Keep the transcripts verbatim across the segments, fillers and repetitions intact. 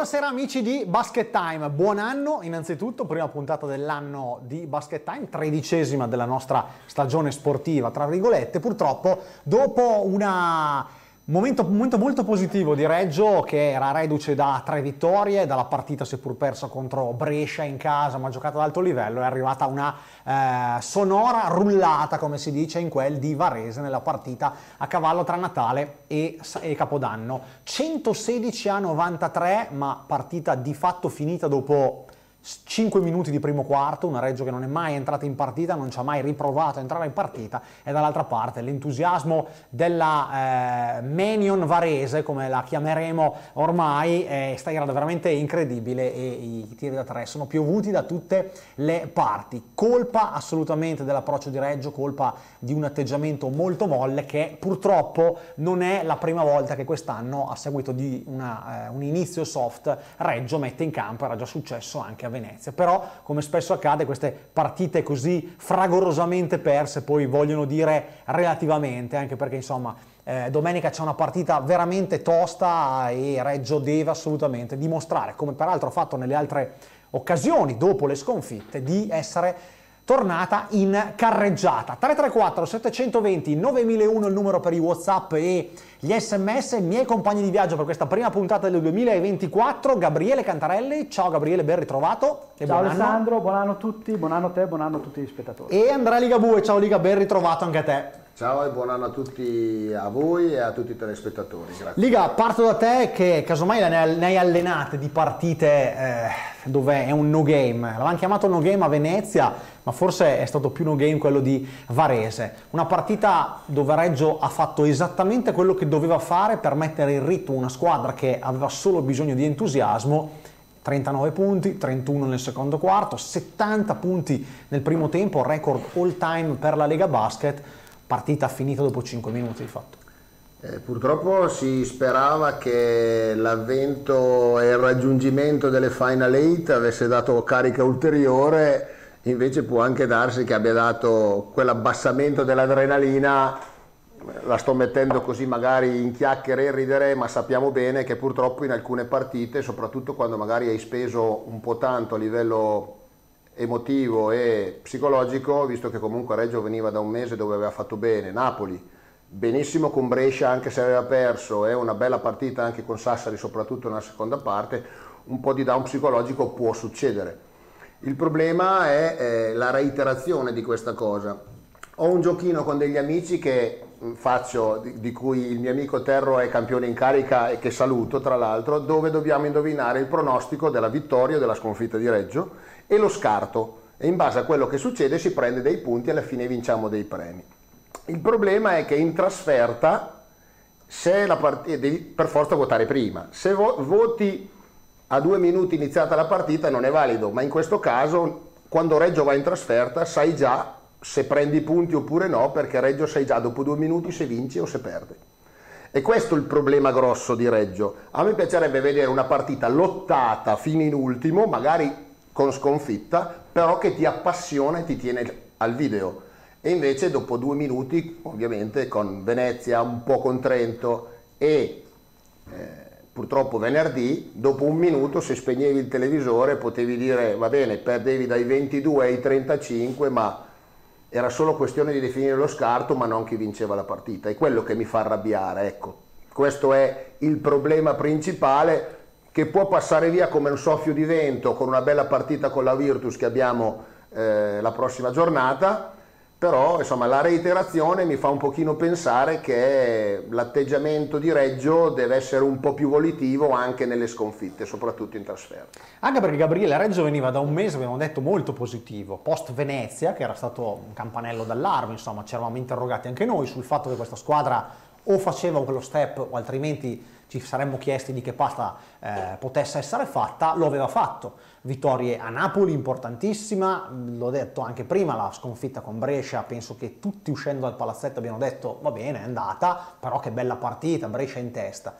Buonasera amici di Basket Time, buon anno innanzitutto, prima puntata dell'anno di Basket Time, tredicesima della nostra stagione sportiva, tra virgolette. Purtroppo dopo una... Momento, momento molto positivo di Reggio, che era reduce da tre vittorie, dalla partita seppur persa contro Brescia in casa ma giocata ad alto livello, è arrivata una eh, sonora rullata, come si dice, in quel di Varese nella partita a cavallo tra Natale e, e Capodanno. centosedici a novantatré, ma partita di fatto finita dopo cinque minuti di primo quarto, una Reggio che non è mai entrata in partita, non ci ha mai riprovato a entrare in partita, e dall'altra parte l'entusiasmo della eh, Menion Varese, come la chiameremo ormai, è stata veramente incredibile e i tiri da tre sono piovuti da tutte le parti. Colpa assolutamente dell'approccio di Reggio, colpa di un atteggiamento molto molle che purtroppo non è la prima volta che quest'anno, a seguito di una, eh, un inizio soft, Reggio mette in campo. Era già successo anche a Venezia, però come spesso accade queste partite così fragorosamente perse poi vogliono dire relativamente, anche perché insomma eh, domenica c'è una partita veramente tosta e Reggio deve assolutamente dimostrare, come peraltro ha fatto nelle altre occasioni dopo le sconfitte, di essere tornata in carreggiata. Tre tre quattro sette due zero nove mille uno il numero per i WhatsApp e gli sms, i miei compagni di viaggio per questa prima puntata del duemilaventiquattro. Gabriele Cantarelli, ciao Gabriele, ben ritrovato. E ciao buon Alessandro, anno. buon anno a tutti, buon anno a te, buon anno a tutti gli spettatori. E Andrea Ligabue, ciao Liga, ben ritrovato anche a te. Ciao e buon anno a tutti, a voi e a tutti i telespettatori. Grazie. Liga, parto da te che casomai ne hai allenate di partite eh, dove è un no game. L'avevamo chiamato no game a Venezia, ma forse è stato più no game quello di Varese. Una partita dove Reggio ha fatto esattamente quello che doveva fare per mettere in ritmo una squadra che aveva solo bisogno di entusiasmo. trentanove punti, trentuno nel secondo quarto, settanta punti nel primo tempo, record all time per la Lega Basket. Partita finita dopo cinque minuti di fatto. Eh, purtroppo si sperava che l'avvento e il raggiungimento delle Final Eight avesse dato carica ulteriore, invece può anche darsi che abbia dato quell'abbassamento dell'adrenalina. La sto mettendo così magari in chiacchiere e ridere, ma sappiamo bene che purtroppo in alcune partite, soprattutto quando magari hai speso un po' tanto a livello emotivo e psicologico, visto che comunque Reggio veniva da un mese dove aveva fatto bene, Napoli benissimo con Brescia anche se aveva perso, e una bella partita anche con Sassari soprattutto nella seconda parte, un po' di down psicologico può succedere. Il problema è eh, la reiterazione di questa cosa. Ho un giochino con degli amici che faccio, di, di cui il mio amico Terro è campione in carica e che saluto tra l'altro, dove dobbiamo indovinare il pronostico della vittoria o della sconfitta di Reggio e lo scarto, e in base a quello che succede si prende dei punti e alla fine vinciamo dei premi. Il problema è che in trasferta se la partita devi per forza votare prima, se vo voti a due minuti iniziata la partita non è valido, ma in questo caso quando Reggio va in trasferta sai già se prendi punti oppure no, perché Reggio sai già dopo due minuti se vince o se perde. E questo è il problema grosso di Reggio. A me piacerebbe vedere una partita lottata fino in ultimo, magari con sconfitta, però che ti appassiona e ti tiene al video. E invece dopo due minuti, ovviamente con Venezia, un po' con Trento e eh, purtroppo venerdì, dopo un minuto se spegnevi il televisore potevi dire va bene, perdevi dai ventidue ai trentacinque, ma era solo questione di definire lo scarto, ma non chi vinceva la partita. È quello che mi fa arrabbiare, ecco. Questo è il problema principale, che può passare via come un soffio di vento con una bella partita con la Virtus che abbiamo eh, la prossima giornata, però insomma la reiterazione mi fa un pochino pensare che l'atteggiamento di Reggio deve essere un po' più volitivo anche nelle sconfitte, soprattutto in trasferta. Anche perché Gabriele, Reggio veniva da un mese, abbiamo detto, molto positivo, post Venezia, che era stato un campanello d'allarme, insomma ci eravamo interrogati anche noi sul fatto che questa squadra o faceva quello step o altrimenti ci saremmo chiesti di che pasta eh, potesse essere fatta. Lo aveva fatto, vittorie a Napoli importantissima, l'ho detto anche prima, la sconfitta con Brescia, penso che tutti uscendo dal palazzetto abbiano detto va bene, è andata, però che bella partita, Brescia in testa.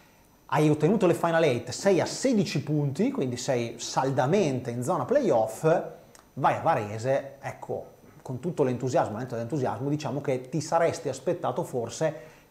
Hai ottenuto le Final Eight, sei a sedici punti, quindi sei saldamente in zona playoff, vai a Varese, ecco, con tutto l'entusiasmo, l'entusiasmo, diciamo che ti saresti aspettato forse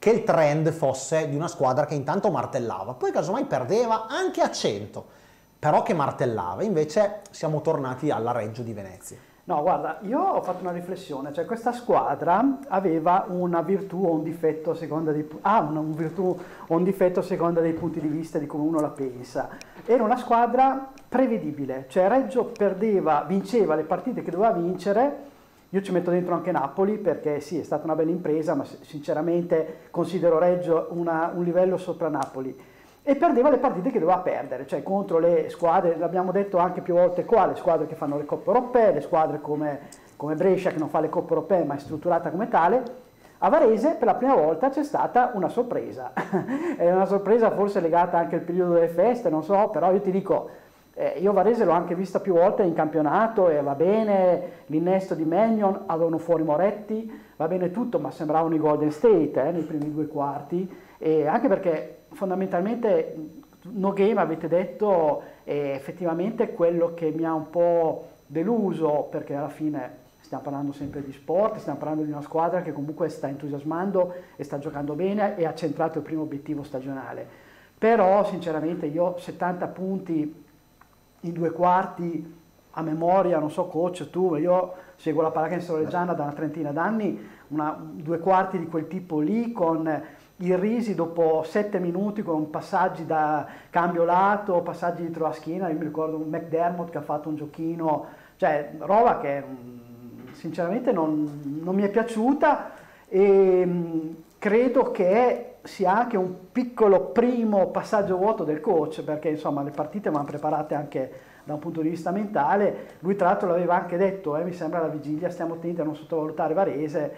che il trend fosse di una squadra che intanto martellava, poi casomai perdeva anche a cento, però che martellava. Invece siamo tornati alla Reggio di Venezia. No, guarda, io ho fatto una riflessione, cioè questa squadra aveva una virtù o un difetto a seconda dei, ah, una, un virtù o un difetto a seconda dei punti di vista di come uno la pensa. Era una squadra prevedibile, cioè Reggio perdeva, vinceva le partite che doveva vincere. Io ci metto dentro anche Napoli perché sì, è stata una bella impresa, ma sinceramente considero Reggio una, un livello sopra Napoli. E perdeva le partite che doveva perdere, cioè contro le squadre, l'abbiamo detto anche più volte qua, le squadre che fanno le coppe europee, le squadre come, come Brescia che non fa le coppe europee ma è strutturata come tale. A Varese per la prima volta c'è stata una sorpresa, è una sorpresa forse legata anche al periodo delle feste, non so, però io ti dico, eh, io Varese l'ho anche vista più volte in campionato e va bene l'innesto di Maignan, avevano fuori Moretti, va bene tutto, ma sembravano i Golden State eh, nei primi due quarti, e anche perché fondamentalmente no game avete detto è effettivamente quello che mi ha un po' deluso, perché alla fine stiamo parlando sempre di sport, stiamo parlando di una squadra che comunque sta entusiasmando e sta giocando bene e ha centrato il primo obiettivo stagionale, però sinceramente io settanta punti in due quarti a memoria, non so coach tu, io seguo la pallacanestro reggiana da una trentina d'anni, una, due quarti di quel tipo lì con il Risi dopo sette minuti con passaggi da cambio lato, passaggi dietro la schiena, io mi ricordo un McDermott che ha fatto un giochino, cioè roba che sinceramente non, non mi è piaciuta e mh, credo che sia anche un piccolo primo passaggio vuoto del coach, perché insomma le partite vanno preparate anche da un punto di vista mentale. Lui tra l'altro l'aveva anche detto, eh, mi sembra alla vigilia, stiamo attenti a non sottovalutare Varese,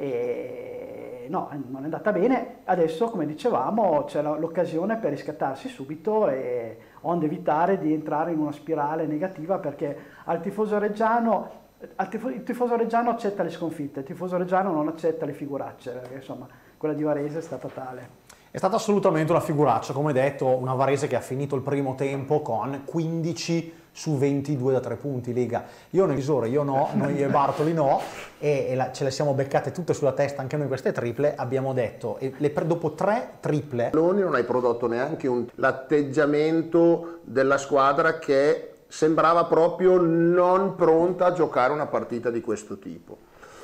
e no, non è andata bene. Adesso, come dicevamo, c'è l'occasione per riscattarsi subito e onde evitare di entrare in una spirale negativa, perché al tifoso reggiano al tifo, il tifoso reggiano accetta le sconfitte, il tifoso reggiano non accetta le figuracce, perché insomma quella di Varese è stata tale. È stata assolutamente una figuraccia, come detto, una Varese che ha finito il primo tempo con quindici su ventidue da tre punti Lega. Io nel visore, io no, noi e Bartoli no, e, e la, ce le siamo beccate tutte sulla testa, anche noi queste triple, abbiamo detto, e le, dopo tre triple... Non hai prodotto neanche un, l'atteggiamento della squadra che sembrava proprio non pronta a giocare una partita di questo tipo.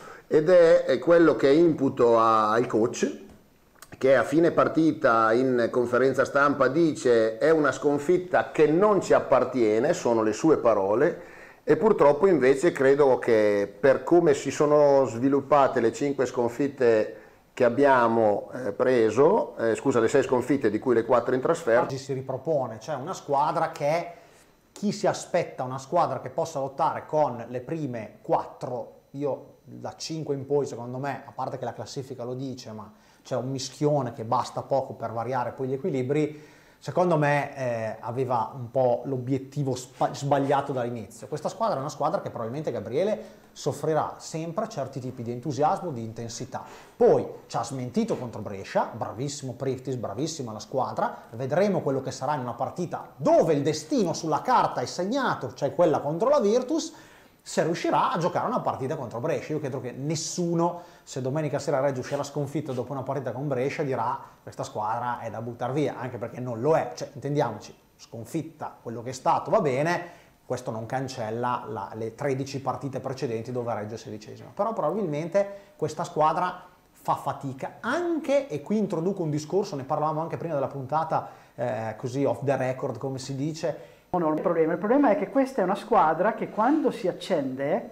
Ed è, è quello che imputo a, al coach, che a fine partita in conferenza stampa dice è una sconfitta che non ci appartiene, sono le sue parole, e purtroppo invece credo che per come si sono sviluppate le cinque sconfitte che abbiamo eh, preso, eh, scusa, le sei sconfitte di cui le quattro in trasferta. Oggi si ripropone, cioè una squadra che chi si aspetta una squadra che possa lottare con le prime quattro, io da cinque in poi secondo me, a parte che la classifica lo dice, ma c'è un mischione che basta poco per variare poi gli equilibri, secondo me eh, aveva un po' l'obiettivo sbagliato dall'inizio. Questa squadra è una squadra che probabilmente Gabriele soffrirà sempre certi tipi di entusiasmo, di intensità. Poi ci ha smentito contro Brescia, bravissimo Priftis, bravissima la squadra, vedremo quello che sarà in una partita dove il destino sulla carta è segnato, cioè quella contro la Virtus, se riuscirà a giocare una partita contro Brescia. Io credo che nessuno, se domenica sera Reggio uscirà sconfitto dopo una partita con Brescia, dirà questa squadra è da buttare via, anche perché non lo è, cioè intendiamoci, sconfitta, quello che è stato va bene, questo non cancella la, le tredici partite precedenti dove Reggio è sedicesima, però probabilmente questa squadra fa fatica anche, e qui introduco un discorso, ne parlavamo anche prima della puntata, eh, così off the record come si dice. Non il problema. Il problema è che questa è una squadra che quando si accende,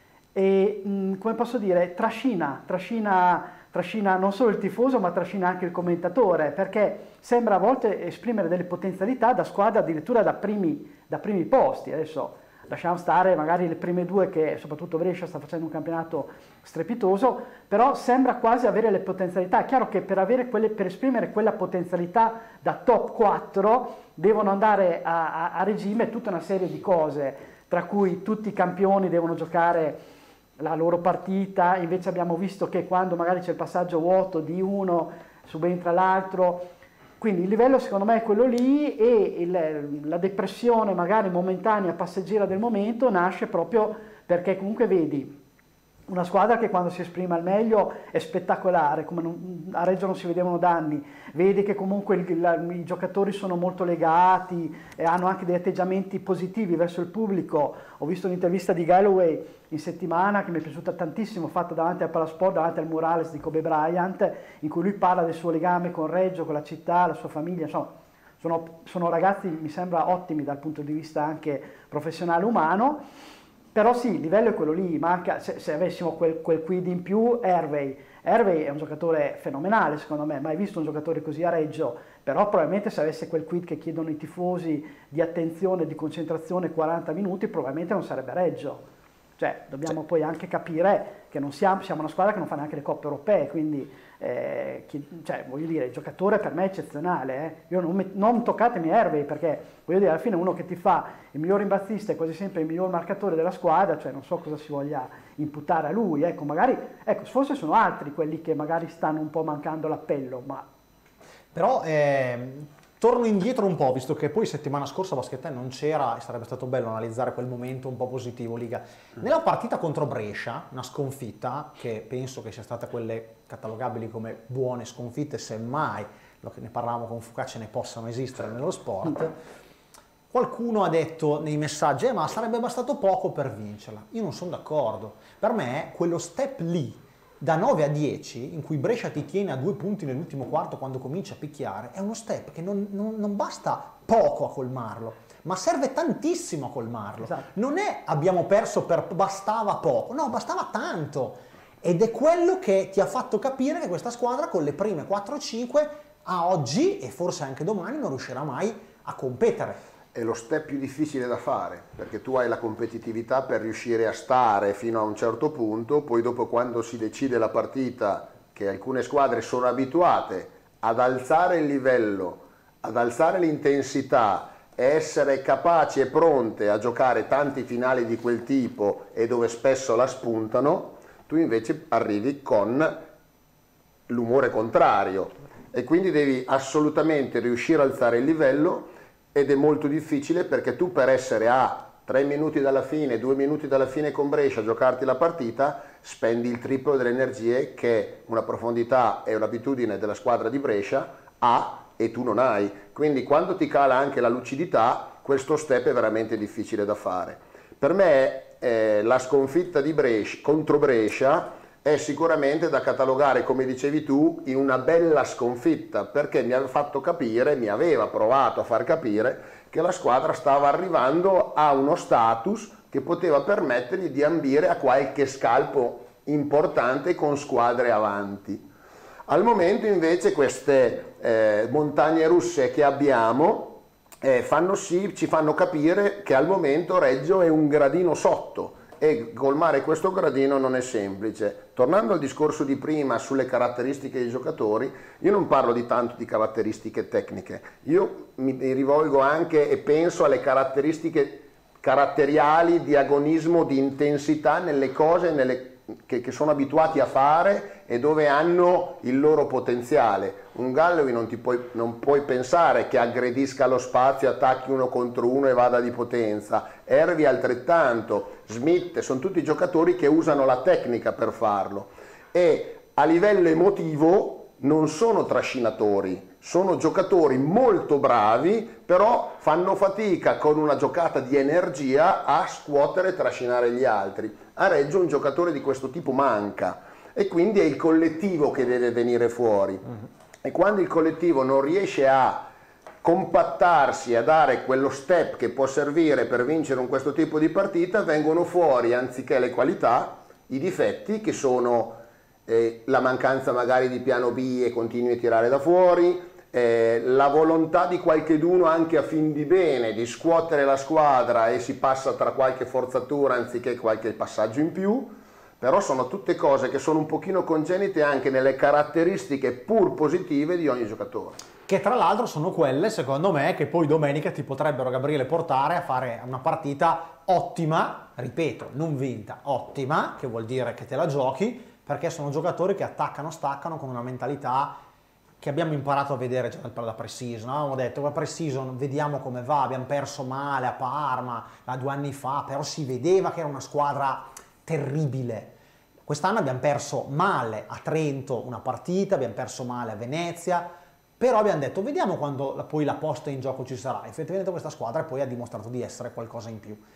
e, mh, come posso dire, trascina, trascina, trascina non solo il tifoso ma trascina anche il commentatore, perché sembra a volte esprimere delle potenzialità da squadra addirittura da primi, da primi posti. Adesso lasciamo stare magari le prime due, che soprattutto Brescia sta facendo un campionato strepitoso, però sembra quasi avere le potenzialità. È chiaro che per, avere quelle, per esprimere quella potenzialità da top quattro devono andare a, a, a regime tutta una serie di cose, tra cui tutti i campioni devono giocare la loro partita. Invece abbiamo visto che quando magari c'è il passaggio vuoto di uno subentra l'altro, quindi il livello secondo me è quello lì, e il, la depressione magari momentanea, passeggera del momento nasce proprio perché comunque vedi una squadra che quando si esprime al meglio è spettacolare, come non, a Reggio non si vedevano da anni, vedi che comunque il, la, i giocatori sono molto legati e hanno anche degli atteggiamenti positivi verso il pubblico. Ho visto un'intervista di Galloway in settimana che mi è piaciuta tantissimo, fatta davanti al Palasport, davanti al murales di Kobe Bryant, in cui lui parla del suo legame con Reggio, con la città, la sua famiglia, insomma sono, sono ragazzi mi sembra ottimi dal punto di vista anche professionale umano. Però sì, il livello è quello lì, manca, se, se avessimo quel, quel quid in più, Hervey. Hervey è un giocatore fenomenale secondo me, mai visto un giocatore così a Reggio, però probabilmente se avesse quel quid che chiedono i tifosi di attenzione, di concentrazione quaranta minuti, probabilmente non sarebbe a Reggio. Cioè, dobbiamo sì. poi anche capire che non siamo, siamo una squadra che non fa neanche le coppe europee, quindi eh, chi, cioè, voglio dire, il giocatore per me è eccezionale. Eh. Io non, non toccatemi Hervey perché, voglio dire, alla fine uno che ti fa il miglior rimbazzista è quasi sempre il miglior marcatore della squadra, cioè non so cosa si voglia imputare a lui. Ecco, magari, ecco, forse sono altri quelli che magari stanno un po' mancando l'appello, ma... Però... Eh... Torno indietro un po', visto che poi settimana scorsa Basket Time non c'era e sarebbe stato bello analizzare quel momento un po' positivo, Liga. Nella partita contro Brescia, una sconfitta, che penso che sia stata quelle catalogabili come buone sconfitte, semmai, ne parlavamo con Focaccia, ne possano esistere nello sport, qualcuno ha detto nei messaggi, eh, ma sarebbe bastato poco per vincerla. Io non sono d'accordo. Per me quello step lì, da nove a dieci, in cui Brescia ti tiene a due punti nell'ultimo quarto quando comincia a picchiare, è uno step che non, non, non basta poco a colmarlo, ma serve tantissimo a colmarlo. Esatto. Non è abbiamo perso per bastava poco, no, bastava tanto. Ed è quello che ti ha fatto capire che questa squadra con le prime quattro cinque a oggi, e forse anche domani, non riuscirà mai a competere. È lo step più difficile da fare, perché tu hai la competitività per riuscire a stare fino a un certo punto, poi dopo quando si decide la partita, che alcune squadre sono abituate ad alzare il livello, ad alzare l'intensità e essere capaci e pronte a giocare tanti finali di quel tipo e dove spesso la spuntano, tu invece arrivi con l'umore contrario e quindi devi assolutamente riuscire a alzare il livello. Ed è molto difficile perché tu per essere a tre minuti dalla fine, due minuti dalla fine con Brescia a giocarti la partita, spendi il triplo delle energie che una profondità e un'abitudine della squadra di Brescia ha e tu non hai. Quindi quando ti cala anche la lucidità, questo step è veramente difficile da fare. Per me eh, la sconfitta di Brescia, contro Brescia è sicuramente da catalogare, come dicevi tu, in una bella sconfitta, perché mi aveva fatto capire, mi aveva provato a far capire che la squadra stava arrivando a uno status che poteva permettergli di ambire a qualche scalpo importante con squadre avanti. Al momento invece queste eh, montagne russe che abbiamo eh, fanno sì, ci fanno capire che al momento Reggio è un gradino sotto, e colmare questo gradino non è semplice. Tornando al discorso di prima sulle caratteristiche dei giocatori, io non parlo di tanto di caratteristiche tecniche, io mi rivolgo anche e penso alle caratteristiche caratteriali di agonismo, di intensità nelle cose nelle, che, che sono abituati a fare e dove hanno il loro potenziale. Un Galloway non, ti puoi, non puoi pensare che aggredisca lo spazio, attacchi uno contro uno e vada di potenza. Hervey altrettanto, Smith, sono tutti giocatori che usano la tecnica per farlo e a livello emotivo non sono trascinatori, sono giocatori molto bravi, però fanno fatica con una giocata di energia a scuotere e trascinare gli altri. A Reggio un giocatore di questo tipo manca e quindi è il collettivo che deve venire fuori. Uh-huh. E quando il collettivo non riesce a compattarsi e a dare quello step che può servire per vincere un questo tipo di partita, vengono fuori, anziché le qualità, i difetti che sono eh, la mancanza magari di piano B e continui a tirare da fuori, eh, la volontà di qualcheduno anche a fin di bene di scuotere la squadra e si passa tra qualche forzatura anziché qualche passaggio in più. Però sono tutte cose che sono un pochino congenite anche nelle caratteristiche pur positive di ogni giocatore. Che tra l'altro sono quelle, secondo me, che poi domenica ti potrebbero, Gabriele, portare a fare una partita ottima, ripeto, non vinta, ottima, che vuol dire che te la giochi, perché sono giocatori che attaccano, staccano con una mentalità che abbiamo imparato a vedere già dalla pre-season. No? Abbiamo detto, la pre-season vediamo come va, abbiamo perso male a Parma da due anni fa, però si vedeva che era una squadra terribile. Quest'anno abbiamo perso male a Trento una partita, abbiamo perso male a Venezia, però abbiamo detto vediamo quando la, poi la posta in gioco ci sarà. Effettivamente questa squadra poi ha dimostrato di essere qualcosa in più.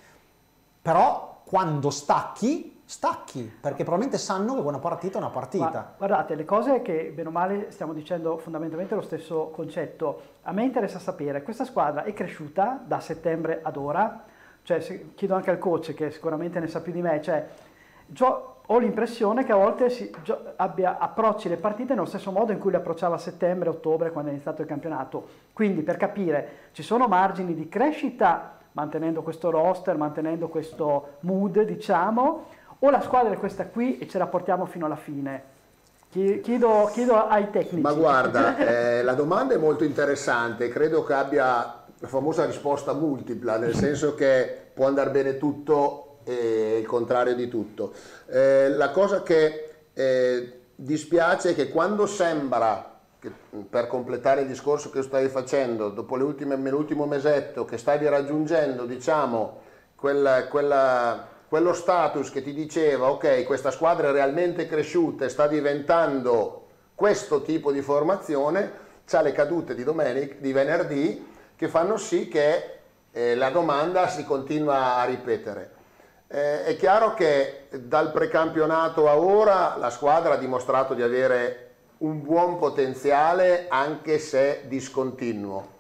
Però quando stacchi, stacchi, perché probabilmente sanno che una partita è una partita. Ma, guardate, le cose che bene o male stiamo dicendo fondamentalmente lo stesso concetto. A me interessa sapere, questa squadra è cresciuta da settembre ad ora, cioè se, chiedo anche al coach che sicuramente ne sa più di me, cioè gio- ho l'impressione che a volte si gio- abbia approcci le partite nello stesso modo in cui le approcciava a settembre, ottobre, quando è iniziato il campionato. Quindi per capire, ci sono margini di crescita mantenendo questo roster, mantenendo questo mood, diciamo, o la squadra è questa qui e ce la portiamo fino alla fine? Chiedo, chiedo ai tecnici. Ma guarda, eh, la domanda è molto interessante, credo che abbia la famosa risposta multipla, nel senso che può andare bene tutto e il contrario di tutto. Eh, la cosa che eh, dispiace è che quando sembra, che, per completare il discorso che stavi facendo, dopo le ultime, l'ultimo mesetto, che stavi raggiungendo, diciamo, quella, quella, quello status che ti diceva, ok, questa squadra è realmente cresciuta e sta diventando questo tipo di formazione, c'ha le cadute di, domenica, di venerdì che fanno sì che eh, la domanda si continua a ripetere. Eh, è chiaro che dal precampionato a ora la squadra ha dimostrato di avere un buon potenziale anche se discontinuo.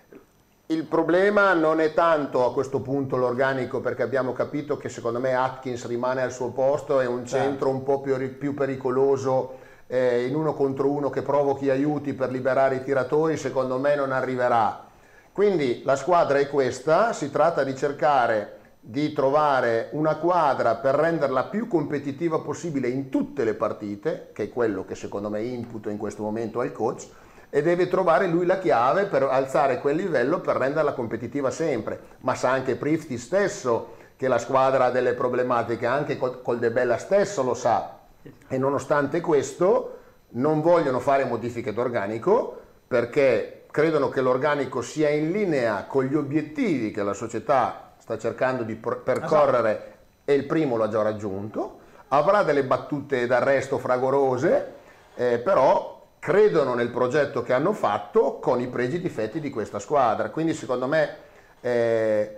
Il problema non è tanto a questo punto l'organico, perché abbiamo capito che secondo me Atkins rimane al suo posto, è un centro un po' più, più pericoloso eh, in uno contro uno che provochi aiuti per liberare i tiratori, secondo me non arriverà. Quindi la squadra è questa, si tratta di cercare di trovare una quadra per renderla più competitiva possibile in tutte le partite, che è quello che secondo me imputo in questo momento al coach, e deve trovare lui la chiave per alzare quel livello per renderla competitiva sempre. Ma sa anche Prifty stesso che la squadra ha delle problematiche, anche col, col De Bella stesso lo sa, e nonostante questo non vogliono fare modifiche d'organico perché credono che l'organico sia in linea con gli obiettivi che la società sta cercando di percorrere, esatto, e il primo l'ha già raggiunto, avrà delle battute d'arresto fragorose, eh, però credono nel progetto che hanno fatto con i pregi e difetti di questa squadra. Quindi secondo me eh,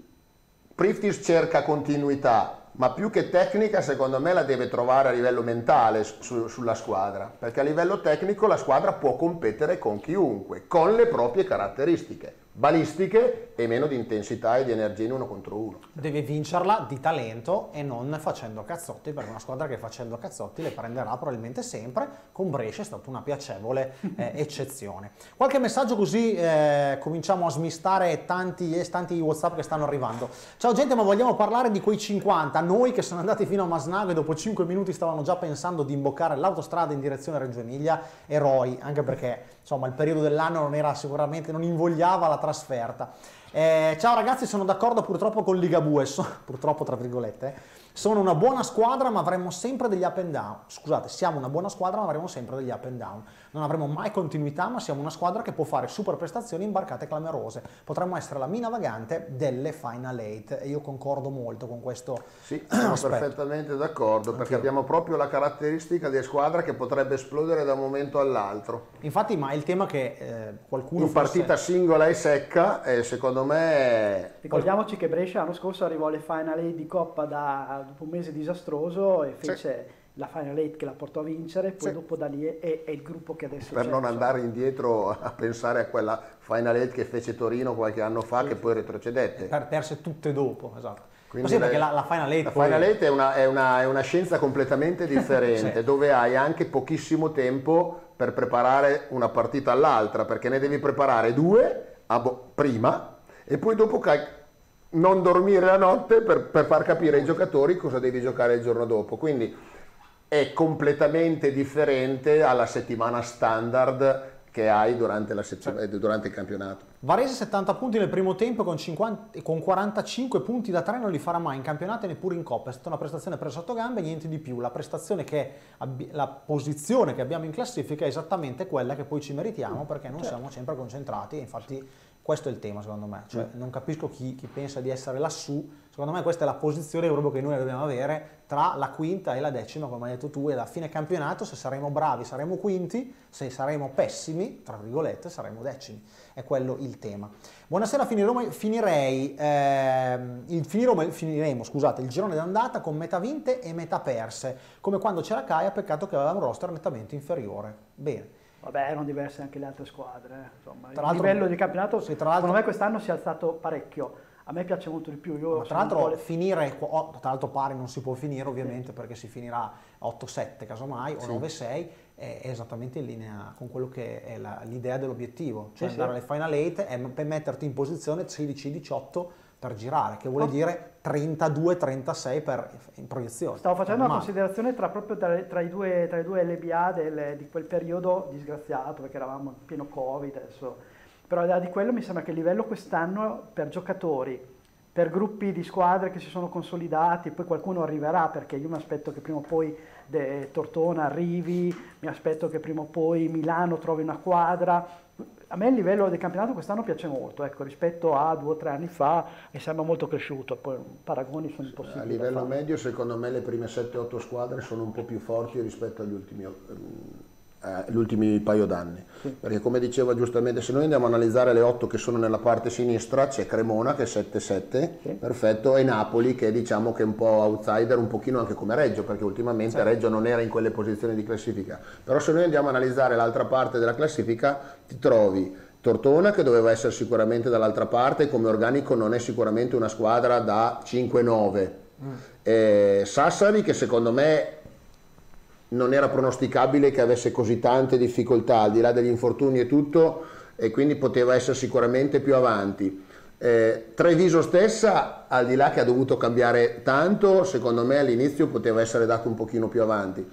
Priftis cerca continuità, ma più che tecnica secondo me la deve trovare a livello mentale su, sulla squadra, perché a livello tecnico la squadra può competere con chiunque, con le proprie caratteristiche balistiche e meno di intensità e di energia in uno contro uno. Deve vincerla di talento e non facendo cazzotti, perché una squadra che facendo cazzotti le prenderà probabilmente sempre. Con Brescia è stata una piacevole eh, eccezione. Qualche messaggio così eh, cominciamo a smistare tanti e tanti WhatsApp che stanno arrivando. Ciao gente, ma vogliamo parlare di quei cinquanta, noi che sono andati fino a Masnago e dopo cinque minuti stavano già pensando di imboccare l'autostrada in direzione Reggio Emilia, eroi, anche perché insomma il periodo dell'anno non era sicuramente, non invogliava la trasferta. Eh, ciao ragazzi, sono d'accordo purtroppo con Ligabue, so, purtroppo tra virgolette, sono una buona squadra ma avremo sempre degli up and down. Scusate, siamo una buona squadra ma avremo sempre degli up and down. Non avremo mai continuità, ma siamo una squadra che può fare super prestazioni imbarcate clamorose. Potremmo essere la mina vagante delle Final Eight e io concordo molto con questo. Sì, sono aspetto. perfettamente d'accordo, perché Anch'io. abbiamo proprio la caratteristica di squadra che potrebbe esplodere da un momento all'altro. Infatti, ma è il tema che eh, qualcuno in forse... partita singola e secca, e secondo me... Ricordiamoci che Brescia l'anno scorso arrivò alle Final Eight di Coppa da, dopo un mese disastroso e fece sì. la Final Eight che la portò a vincere, poi sì. dopo da lì è, è il gruppo che adesso per c'è. non andare indietro a pensare a quella Final Eight che fece Torino qualche anno fa, sì. che poi retrocedette. Per, perse tutte dopo, esatto. Quindi sì, perché la, la Final Eight, la poi... Final Eight è, una, è, una, è una scienza completamente differente, sì. dove hai anche pochissimo tempo per preparare una partita all'altra, perché ne devi preparare due a bo- prima e poi dopo ca- non dormire la notte per, per far capire ai giocatori cosa devi giocare il giorno dopo. Quindi è completamente differente alla settimana standard che hai durante, la settim- sì. durante il campionato. Varese settanta punti nel primo tempo con, cinquanta, con quarantacinque punti da tre non li farà mai in campionato e neppure in Coppa. È stata una prestazione presa sotto gambe e niente di più. La prestazione che abbi- la posizione che abbiamo in classifica è esattamente quella che poi ci meritiamo, perché non certo. siamo sempre concentrati. Infatti Questo è il tema secondo me, cioè non capisco chi, chi pensa di essere lassù, secondo me questa è la posizione proprio che noi dobbiamo avere tra la quinta e la decima, come hai detto tu, e alla fine campionato se saremo bravi saremo quinti, se saremo pessimi, tra virgolette, saremo decimi, è quello il tema. Buonasera, finiremo, finirei, eh, il, finiremo, finiremo scusate, il girone d'andata con metà vinte e metà perse, come quando c'era Caia, peccato che aveva un roster nettamente inferiore. Bene. Vabbè, erano diverse anche le altre squadre, eh. Insomma, Tra il livello di campionato sì, tra l'altro, secondo me quest'anno si è alzato parecchio, a me piace molto di più. Io ma tra l'altro le... finire, oh, tra l'altro pari non si può finire ovviamente, sì, perché si finirà otto sette casomai o sì, nove sei, è esattamente in linea con quello che è l'idea dell'obiettivo, cioè sì, andare sì, alle Final otto e per metterti in posizione sedici diciotto per girare, che vuole oh. dire trentadue trentasei per in proiezione. Stavo facendo una considerazione tra proprio tra, tra, i due, tra i due L B A del, di quel periodo disgraziato, perché eravamo in pieno Covid adesso, però al di là di quello mi sembra che il livello quest'anno per giocatori, per gruppi di squadre che si sono consolidati, poi qualcuno arriverà, perché io mi aspetto che prima o poi De Tortona arrivi, mi aspetto che prima o poi Milano trovi una quadra. A me il livello del campionato quest'anno piace molto, ecco, rispetto a due o tre anni fa mi sembra molto cresciuto, poi paragoni sono impossibili. A livello medio secondo me le prime sette otto squadre sono un po' più forti rispetto agli ultimi, eh, gli ultimi paio d'anni, sì, perché come diceva giustamente, se noi andiamo a analizzare le otto che sono nella parte sinistra, c'è Cremona che è sette sette, sì, perfetto, e Napoli che diciamo che è un po' outsider, un pochino anche come Reggio, perché ultimamente sì, Reggio non era in quelle posizioni di classifica, però se noi andiamo a analizzare l'altra parte della classifica ti trovi Tortona che doveva essere sicuramente dall'altra parte, come organico non è sicuramente una squadra da cinque nove, mm. eh, Sassari che secondo me non era pronosticabile che avesse così tante difficoltà al di là degli infortuni e tutto, e quindi poteva essere sicuramente più avanti. eh, Treviso stessa, al di là che ha dovuto cambiare tanto, secondo me all'inizio poteva essere dato un pochino più avanti.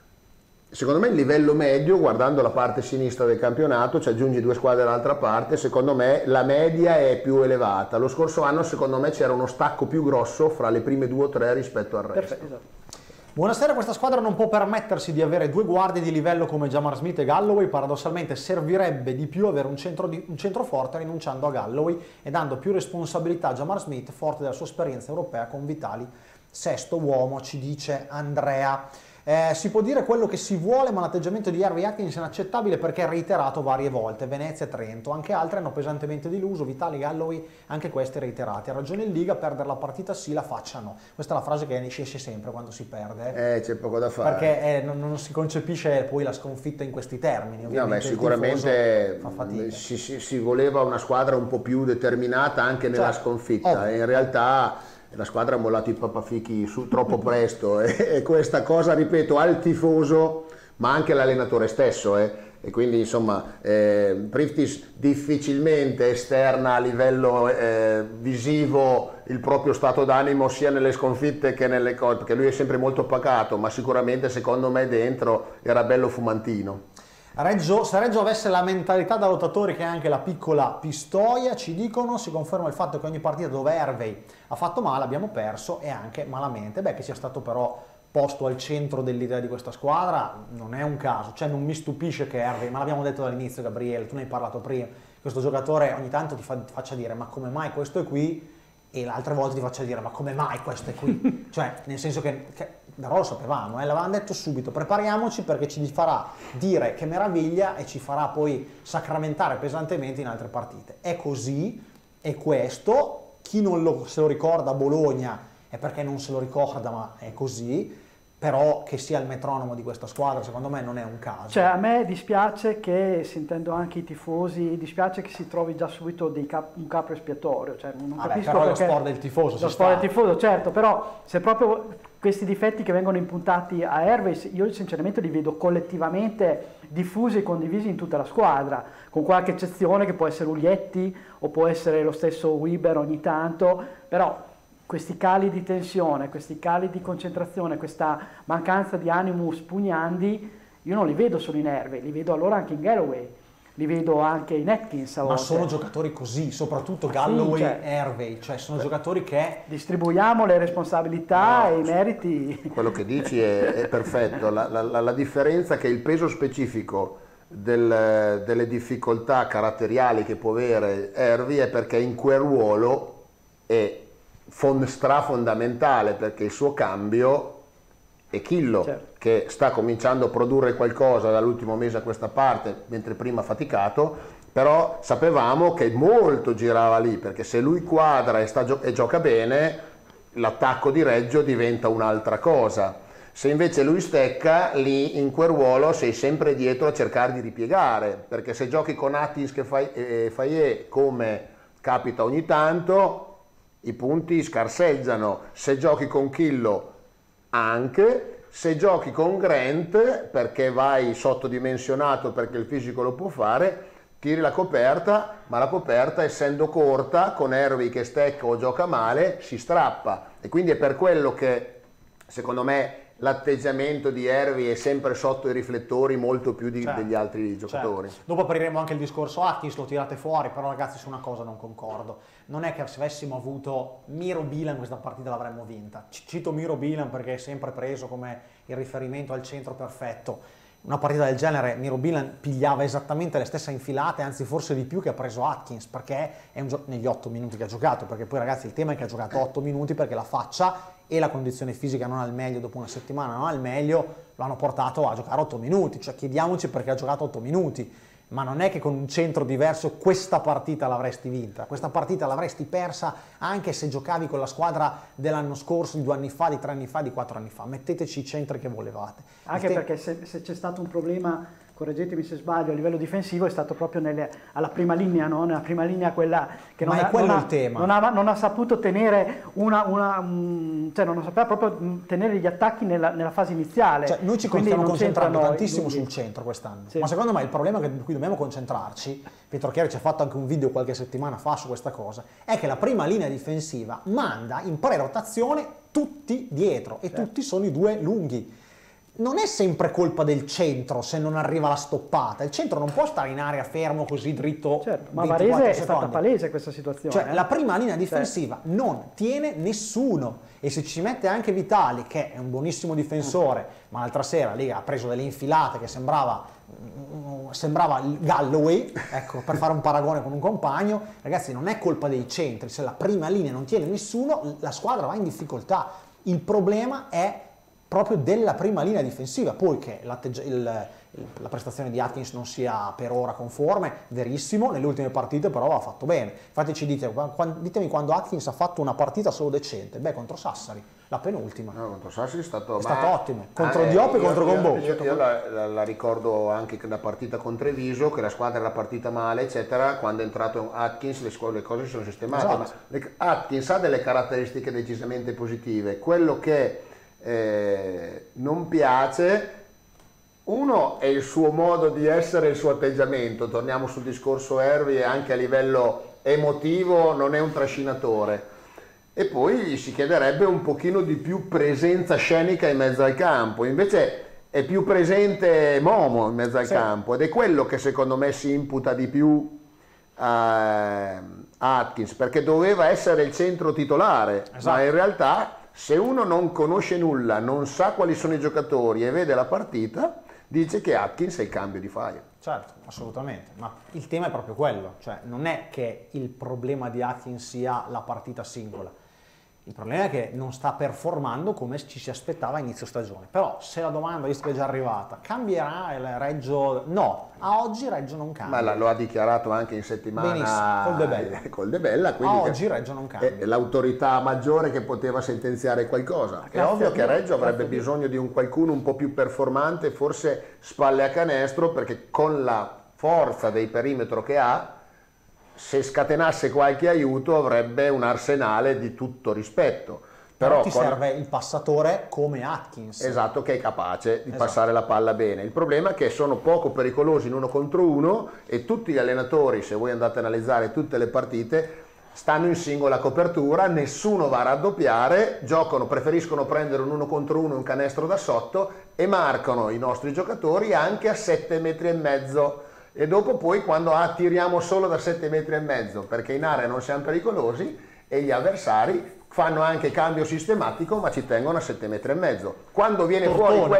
Secondo me il livello medio, guardando la parte sinistra del campionato, ci aggiungi due squadre dall'altra parte, secondo me la media è più elevata. Lo scorso anno secondo me c'era uno stacco più grosso fra le prime due o tre rispetto al resto. Perfetto, esatto. Buonasera, questa squadra non può permettersi di avere due guardie di livello come Jamar Smith e Galloway, paradossalmente servirebbe di più avere un centro, di, un centro forte rinunciando a Galloway e dando più responsabilità a Jamar Smith, forte della sua esperienza europea con Vitali, sesto uomo, ci dice Andrea. Eh, si può dire quello che si vuole, ma l'atteggiamento di Harvey Atkins è inaccettabile perché è reiterato varie volte. Venezia e Trento, anche altri hanno pesantemente deluso, Vitali, Galloway, anche questi reiterati. Ha ragione il Liga, perdere la partita sì, la faccia no. Questa è la frase che esce sempre quando si perde. Eh, c'è poco da fare. Perché eh, non, non si concepisce poi la sconfitta in questi termini. No, beh, sicuramente si, si, si voleva una squadra un po' più determinata anche nella, certo, sconfitta, ovvio, e in realtà la squadra ha mollato i pappafichi su troppo presto e, e questa cosa, ripeto, al tifoso ma anche all'allenatore stesso, eh. E quindi insomma eh, Priftis difficilmente esterna a livello eh, visivo il proprio stato d'animo sia nelle sconfitte che nelle cose, perché lui è sempre molto pacato, ma sicuramente secondo me dentro era bello fumantino. Reggio, se Reggio avesse la mentalità da lottatori che è anche la piccola Pistoia, ci dicono, si conferma il fatto che ogni partita dove Hervey ha fatto male abbiamo perso, e anche malamente. Beh, che sia stato però posto al centro dell'idea di questa squadra non è un caso, cioè non mi stupisce che Hervey, ma l'abbiamo detto dall'inizio Gabriele, tu ne hai parlato prima, questo giocatore ogni tanto ti, fa, ti faccia dire ma come mai questo è qui, e l'altra volta ti faccia dire ma come mai questo è qui, cioè nel senso che, che però lo sapevamo, eh, l'avevamo detto subito, prepariamoci perché ci farà dire che meraviglia e ci farà poi sacramentare pesantemente in altre partite. È così, è questo, chi non lo, se lo ricorda a Bologna è perché non se lo ricorda, ma è così, però che sia il metronomo di questa squadra secondo me non è un caso. Cioè a me dispiace che, sentendo anche i tifosi, dispiace che si trovi già subito dei cap un capro espiatorio, cioè non Vabbè, capisco però perché... è lo sport del tifoso. Lo sport del tifoso, certo, però se proprio questi difetti che vengono impuntati a Hervey, io sinceramente li vedo collettivamente diffusi e condivisi in tutta la squadra, con qualche eccezione che può essere Uglietti o può essere lo stesso Weber ogni tanto, però questi cali di tensione, questi cali di concentrazione, questa mancanza di animus pugnandi, io non li vedo solo in Hervey, li vedo allora anche in Galloway, li vedo anche in Atkins a volte. Ma sono giocatori così, soprattutto Galloway, sì, cioè, e Hervey, cioè sono beh, giocatori che... Distribuiamo le responsabilità no, e i meriti. Quello che dici è, è perfetto, la, la, la differenza è che il peso specifico del, delle difficoltà caratteriali che può avere Hervey è perché in quel ruolo è fond, strafondamentale, perché il suo cambio è Killo, certo, che sta cominciando a produrre qualcosa dall'ultimo mese a questa parte, mentre prima ha faticato, però sapevamo che molto girava lì, perché se lui quadra e, sta, e gioca bene, l'attacco di Reggio diventa un'altra cosa. Se invece lui stecca, lì in quel ruolo sei sempre dietro a cercare di ripiegare, perché se giochi con Atkins che fai, eh, fai come capita ogni tanto, i punti scarseggiano. Se giochi con Killo anche, se giochi con Grant perché vai sottodimensionato perché il fisico lo può fare, tiri la coperta, ma la coperta essendo corta con Hervey che stecca o gioca male si strappa, e quindi è per quello che secondo me l'atteggiamento di Hervey è sempre sotto i riflettori molto più di, certo, degli altri giocatori. Certo. Dopo apriremo anche il discorso Atkins, lo tirate fuori, però ragazzi su una cosa non concordo. Non è che se avessimo avuto Miro Bilan questa partita l'avremmo vinta. Cito Miro Bilan perché è sempre preso come il riferimento al centro perfetto. Una partita del genere Miro Bilan pigliava esattamente le stesse infilate, anzi forse di più che ha preso Atkins, perché è un gio- negli otto minuti che ha giocato, perché poi ragazzi il tema è che ha giocato otto minuti perché la faccia e la condizione fisica non al meglio dopo una settimana, non al meglio, lo hanno portato a giocare otto minuti, cioè chiediamoci perché ha giocato otto minuti, ma non è che con un centro diverso questa partita l'avresti vinta, questa partita l'avresti persa anche se giocavi con la squadra dell'anno scorso, di due anni fa, di tre anni fa, di quattro anni fa, metteteci i centri che volevate. Anche te- perché se, se c'è stato un problema, correggetemi se sbaglio, a livello difensivo è stato proprio nelle, alla prima linea, no? Nella prima linea quella che non, Ma è ha, quello non, il ha, tema. Non, ha, non ha saputo tenere una, una um, cioè non sapeva proprio tenere gli attacchi nella, nella fase iniziale. Cioè, noi ci Quindi stiamo non concentrando c'entrano tantissimo i- sul centro quest'anno, Sì. ma secondo me il problema che- di cui dobbiamo concentrarci, Pietro Chiari ci ha fatto anche un video qualche settimana fa su questa cosa, è che la prima linea difensiva manda in pre-rotazione tutti dietro e Certo. tutti sono i due lunghi. Non è sempre colpa del centro se non arriva la stoppata, il centro non può stare in area fermo così dritto. Certo, ma ventiquattro Varese è secondi. stata palese questa situazione. Cioè eh. la prima linea difensiva non tiene nessuno, e se ci mette anche Vitali che è un buonissimo difensore, ma l'altra sera lì ha preso delle infilate che sembrava, sembrava il Galloway, ecco, per fare un paragone con un compagno, ragazzi non è colpa dei centri, se la prima linea non tiene nessuno la squadra va in difficoltà, il problema è proprio della prima linea difensiva, poi che l'atteggi- il, il, la prestazione di Atkins non sia per ora conforme, verissimo, nelle ultime partite però ha fatto bene. Infatti ci dite, quando, ditemi quando Atkins ha fatto una partita solo decente, beh contro Sassari, la penultima. No, contro Sassari è stato, È ma- stato ottimo, contro Ah, eh, Diop e io- contro io- Gombò. Io, io la, la- la ricordo anche che la partita con Treviso, che la squadra era partita male, eccetera. Quando è entrato Atkins le, scu- le cose si sono sistemate. Esatto. Ma le- Atkins ha delle caratteristiche decisamente positive. Quello che eh, non piace, uno è il suo modo di essere, il suo atteggiamento. Torniamo sul discorso Hervey, anche a livello emotivo non è un trascinatore. E poi gli si chiederebbe un pochino di più presenza scenica in mezzo al campo, invece è più presente Momo in mezzo al Sì. campo, ed è quello che secondo me si imputa di più a Atkins, perché doveva essere il centro titolare, Esatto. ma in realtà se uno non conosce nulla, non sa quali sono i giocatori e vede la partita, dice che Atkins è il cambio di Faia. Certo, assolutamente, ma il tema è proprio quello, cioè non è che il problema di Atkins sia la partita singola, il problema è che non sta performando come ci si aspettava a inizio stagione. Però se la domanda, visto che è già arrivata, cambierà il Reggio? No, a oggi Reggio non cambia. Ma la- lo ha dichiarato anche in settimana Benissimo, col De Bella. col De Bella, A quindi oggi Reggio non cambia. è l'autorità maggiore che poteva sentenziare qualcosa. È Grazie ovvio a che Dio, Reggio avrebbe grazie a Dio. bisogno di un qualcuno un po' più performante, forse spalle a canestro, perché con la forza del perimetro che ha, se scatenasse qualche aiuto avrebbe un arsenale di tutto rispetto. Però Però ti con- serve il passatore come Atkins. Esatto, che è capace di Esatto. passare la palla bene. Il problema è che sono poco pericolosi in uno contro uno e tutti gli allenatori, se voi andate a analizzare tutte le partite, stanno in singola copertura, nessuno va a raddoppiare, giocano, preferiscono prendere un uno contro uno, un canestro da sotto e marcano i nostri giocatori anche a sette metri e mezzo. E dopo poi quando ah, tiriamo solo da sette metri e mezzo, perché in area non siamo pericolosi e gli avversari fanno anche cambio sistematico ma ci tengono a sette metri e mezzo. Quando viene Tortone. fuori questo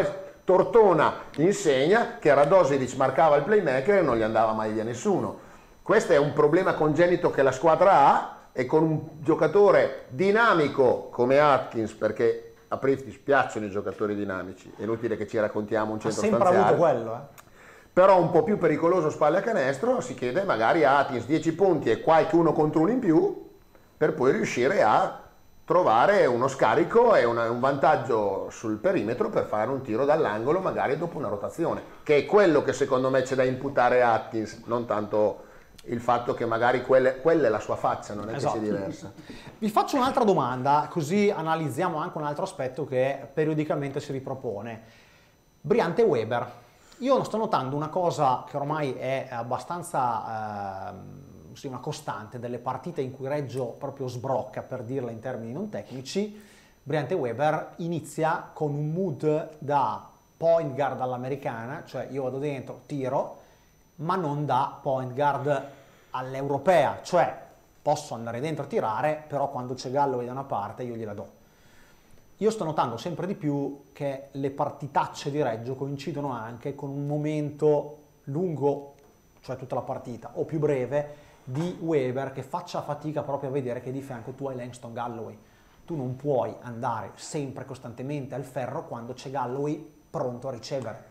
Tortona insegna che Radosevic marcava il playmaker e non gli andava mai via nessuno. Questo è un problema congenito che la squadra ha, e con un giocatore dinamico come Atkins, perché a Pripyat piacciono i giocatori dinamici, è inutile che ci raccontiamo un centro stanziale. Ha sempre avuto quello, eh. Però un po' più pericoloso spalle a canestro, si chiede magari a Atkins dieci punti e qualche uno contro uno in più, per poi riuscire a trovare uno scarico e una, un vantaggio sul perimetro per fare un tiro dall'angolo magari dopo una rotazione, che è quello che secondo me c'è da imputare a Atkins, non tanto il fatto che magari quelle, quella è la sua faccia, non è esatto. che sia diversa. Vi faccio un'altra domanda, così analizziamo anche un altro aspetto che periodicamente si ripropone. Bryant e Weber. Io sto notando una cosa che ormai è abbastanza eh, sì, una costante delle partite in cui Reggio proprio sbrocca, per dirla in termini non tecnici. Bryant e Weber inizia con un mood da point guard all'americana, cioè io vado dentro, tiro, ma non da point guard all'europea, cioè posso andare dentro a tirare, però quando c'è Galloway da una parte io gliela do. Io sto notando sempre di più che le partitacce di Reggio coincidono anche con un momento lungo, cioè tutta la partita, o più breve, di Weber che faccia fatica proprio a vedere che di fianco tu hai Langston Galloway. Tu non puoi andare sempre costantemente al ferro quando c'è Galloway pronto a ricevere.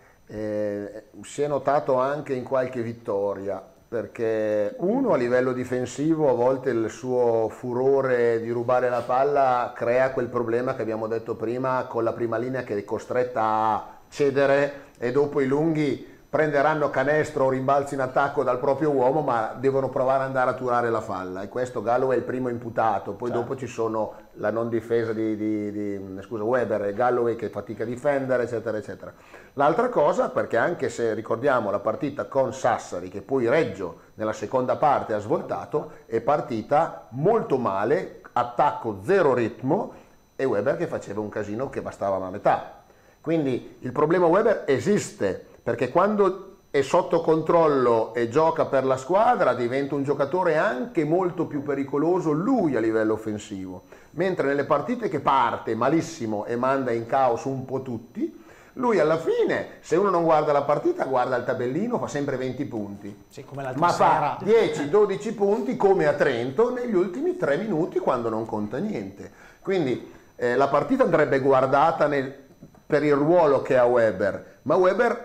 Eh, si è notato anche in qualche vittoria, perché uno a livello difensivo a volte il suo furore di rubare la palla crea quel problema che abbiamo detto prima con la prima linea che è costretta a cedere e dopo i lunghi prenderanno canestro o rimbalzi in attacco dal proprio uomo, ma devono provare ad andare a turare la falla, e questo Galloway è il primo imputato. Poi certo. dopo ci sono la non difesa di, di, di scusa, Weber e Galloway che fatica a difendere, eccetera eccetera. L'altra cosa, perché anche se ricordiamo la partita con Sassari che poi Reggio nella seconda parte ha svoltato, è partita molto male, attacco zero ritmo e Weber che faceva un casino che bastava a metà. Quindi il problema Weber esiste, perché quando è sotto controllo e gioca per la squadra diventa un giocatore anche molto più pericoloso lui a livello offensivo, mentre nelle partite che parte malissimo e manda in caos un po' tutti, lui alla fine, se uno non guarda la partita, guarda il tabellino, fa sempre venti punti, sì, come ma sera. fa dieci dodici punti come a Trento negli ultimi tre minuti quando non conta niente. Quindi eh, la partita andrebbe guardata nel, per il ruolo che ha Weber, ma Weber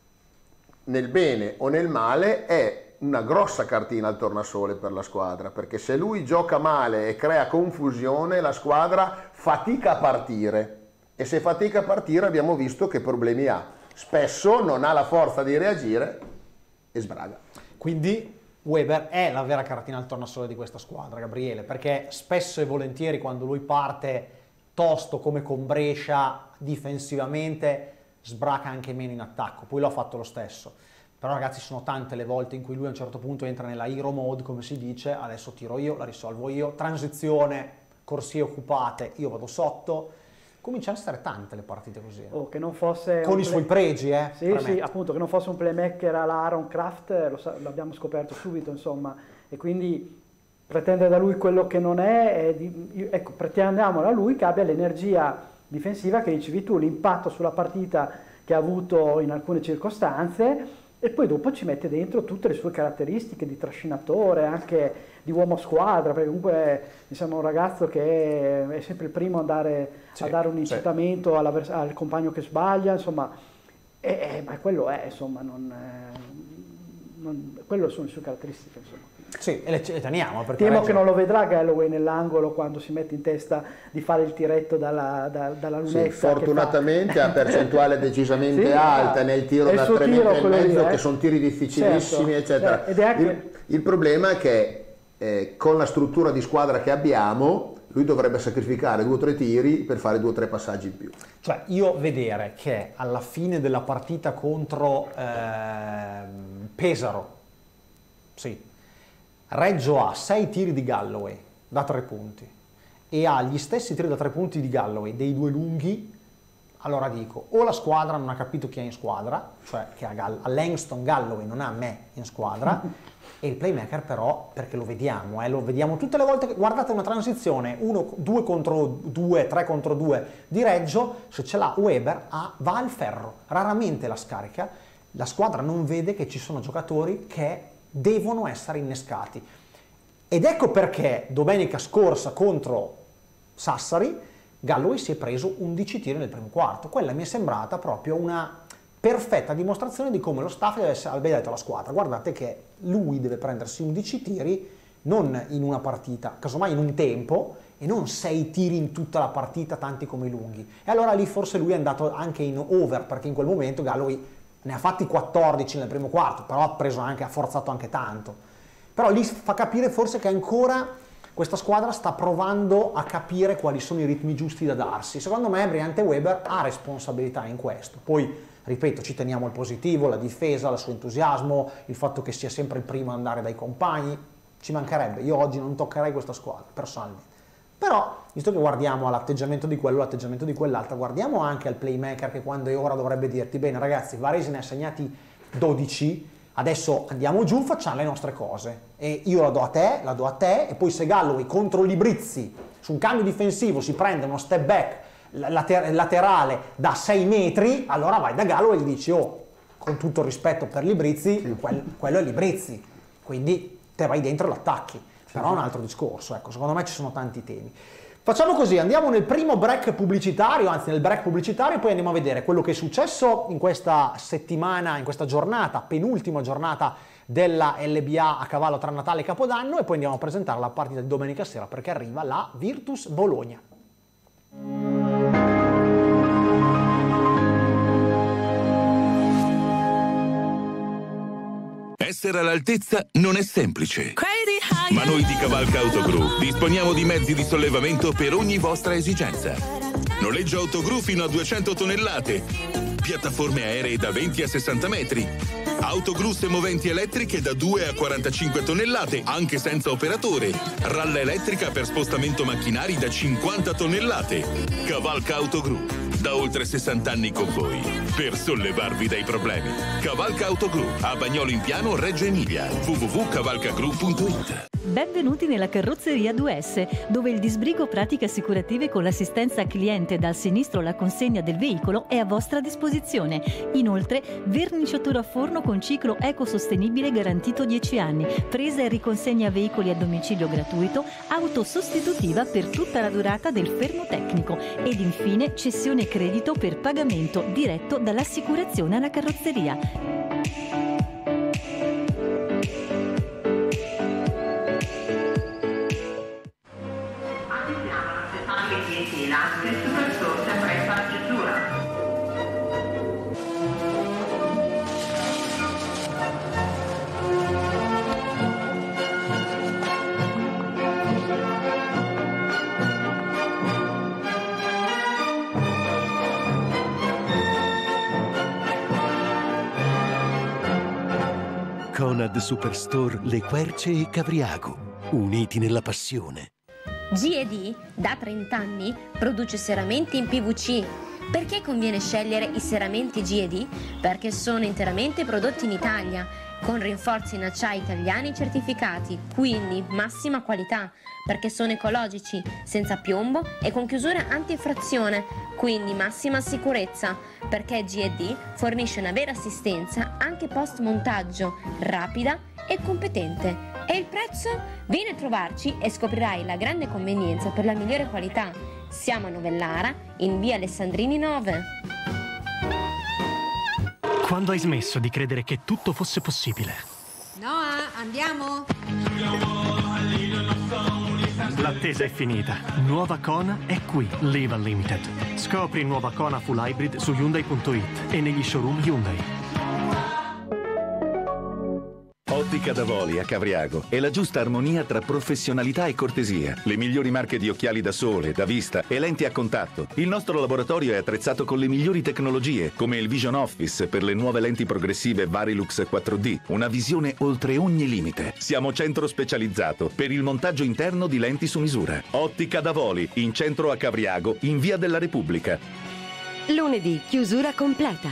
nel bene o nel male è una grossa cartina al tornasole per la squadra, perché se lui gioca male e crea confusione la squadra fatica a partire, e se fatica a partire abbiamo visto che problemi ha, spesso non ha la forza di reagire e sbraga. Quindi Weber è la vera cartina al tornasole di questa squadra, Gabriele, perché spesso e volentieri quando lui parte tosto come con Brescia difensivamente sbraca anche meno in attacco, poi l'ha fatto lo stesso. Però ragazzi sono tante le volte in cui lui a un certo punto entra nella hero mode, come si dice, adesso tiro io, la risolvo io, transizione, corsie occupate, io vado sotto. Cominciano a essere tante le partite così. Oh, che non fosse con i play... suoi pregi, eh. Sì, premetto. Sì, appunto, che non fosse un playmaker alla Aaron Craft, lo sa- l'abbiamo scoperto subito, insomma, e quindi pretendere da lui quello che non è, è di... ecco, pretendiamo da lui che abbia l'energia difensiva che dicevi tu, l'impatto sulla partita che ha avuto in alcune circostanze, e poi dopo ci mette dentro tutte le sue caratteristiche di trascinatore, anche di uomo squadra, perché comunque mi sembra un ragazzo che è sempre il primo a dare, sì, a dare un incitamento sì. al compagno che sbaglia, insomma, e, e, ma quello è, insomma, non, non, quello sono le sue caratteristiche, insomma. Sì, e le, le teniamo. Temo Reggio... che non lo vedrà Galloway nell'angolo quando si mette in testa di fare il tiretto dalla, da, dalla lunetta. Sì, fortunatamente ha percentuale decisamente sì, alta nel tiro da tre metri e mezzo, lì, eh? che sono tiri difficilissimi, certo, eccetera. Certo. Anche... Il, il problema è che eh, con la struttura di squadra che abbiamo, lui dovrebbe sacrificare due o tre tiri per fare due o tre passaggi in più. Cioè, io vedere che alla fine della partita contro eh, Pesaro, sì, Reggio ha sei tiri di Galloway da tre punti e ha gli stessi tiri da tre punti di Galloway dei due lunghi, allora dico, o la squadra non ha capito chi è in squadra, cioè che a, Gall- a Langston Galloway non ha me in squadra, e il playmaker però, perché lo vediamo, eh, lo vediamo tutte le volte che guardate una transizione, uno, due contro due, tre contro due di Reggio, se ce l'ha Weber ah, va al ferro, raramente la scarica, la squadra non vede che ci sono giocatori che devono essere innescati. Ed ecco perché domenica scorsa contro Sassari Galloway si è preso undici tiri nel primo quarto. Quella mi è sembrata proprio una perfetta dimostrazione di come lo staff abbia detto alla squadra: guardate che lui deve prendersi undici tiri non in una partita, casomai in un tempo, e non sei tiri in tutta la partita, tanti come i lunghi. E allora lì forse lui è andato anche in over, perché in quel momento Galloway ne ha fatti quattordici nel primo quarto, però ha preso anche, ha forzato anche tanto. Però lì fa capire forse che ancora questa squadra sta provando a capire quali sono i ritmi giusti da darsi. Secondo me Briante Weber ha responsabilità in questo. Poi, ripeto, ci teniamo il positivo, la difesa, il suo entusiasmo, il fatto che sia sempre il primo ad andare dai compagni, ci mancherebbe. Io oggi non toccherei questa squadra, personalmente. Però, visto che guardiamo all'atteggiamento di quello, l'atteggiamento di quell'altro, guardiamo anche al playmaker che quando è ora dovrebbe dirti: bene ragazzi, Varese ne ha segnati dodici, adesso andiamo giù, facciamo le nostre cose, e io la do a te, la do a te, e poi se Galloway contro Librizzi su un cambio difensivo si prende uno step back later- laterale da sei metri, allora vai da Galloway e gli dici: oh, con tutto il rispetto per Librizzi, sì. quel, quello è Librizzi, quindi te vai dentro e l'attacchi, sì, però è un altro discorso. Ecco, secondo me ci sono tanti temi. Facciamo così, andiamo nel primo break pubblicitario, anzi nel break pubblicitario, e poi andiamo a vedere quello che è successo in questa settimana, in questa giornata, penultima giornata della L B A a cavallo tra Natale e Capodanno, e poi andiamo a presentare la partita di domenica sera, perché arriva la Virtus Bologna. Essere all'altezza non è semplice, ma noi di Cavalca Autogru disponiamo di mezzi di sollevamento per ogni vostra esigenza. Noleggio Autogru fino a duecento tonnellate, piattaforme aeree da venti a sessanta metri, autogru semoventi elettriche da due a quarantacinque tonnellate, anche senza operatore, ralla elettrica per spostamento macchinari da cinquanta tonnellate. Cavalca Autogru, da oltre sessanta anni con voi, per sollevarvi dai problemi. Cavalca Autogru, a Bagnolo in Piano, Reggio Emilia. w w w punto cavalcagru punto it. Benvenuti nella Carrozzeria due S, dove il disbrigo pratiche assicurative con l'assistenza cliente dal sinistro alla consegna del veicolo è a vostra disposizione. Inoltre, verniciatura a forno con ciclo ecosostenibile garantito dieci anni, presa e riconsegna veicoli a domicilio gratuito, auto sostitutiva per tutta la durata del fermo tecnico ed infine cessione credito per pagamento diretto dall'assicurazione alla carrozzeria. Conad Superstore Le Querce e Cavriago, uniti nella passione. G e D da trenta anni produce serramenti in P V C. Perché conviene scegliere i serramenti G e D? Perché sono interamente prodotti in Italia, con rinforzi in acciai italiani certificati, quindi massima qualità, perché sono ecologici, senza piombo e con chiusura anti-effrazione, quindi massima sicurezza, perché G e D fornisce una vera assistenza anche post montaggio, rapida e competente. E il prezzo? Vieni a trovarci e scoprirai la grande convenienza per la migliore qualità. Siamo a Novellara, in via Alessandrini nove. Quando hai smesso di credere che tutto fosse possibile? Noah, andiamo? L'attesa è finita. Nuova Kona è qui. Live Unlimited. Scopri nuova Kona Full Hybrid su Hyundai punto it e negli showroom Hyundai. Ottica Davoli a Cavriago è la giusta armonia tra professionalità e cortesia. Le migliori marche di occhiali da sole, da vista e lenti a contatto. Il nostro laboratorio è attrezzato con le migliori tecnologie, come il Vision Office per le nuove lenti progressive Varilux quattro D. Una visione oltre ogni limite. Siamo centro specializzato per il montaggio interno di lenti su misura. Ottica Davoli, in centro a Cavriago, in via della Repubblica. Lunedì, chiusura completa.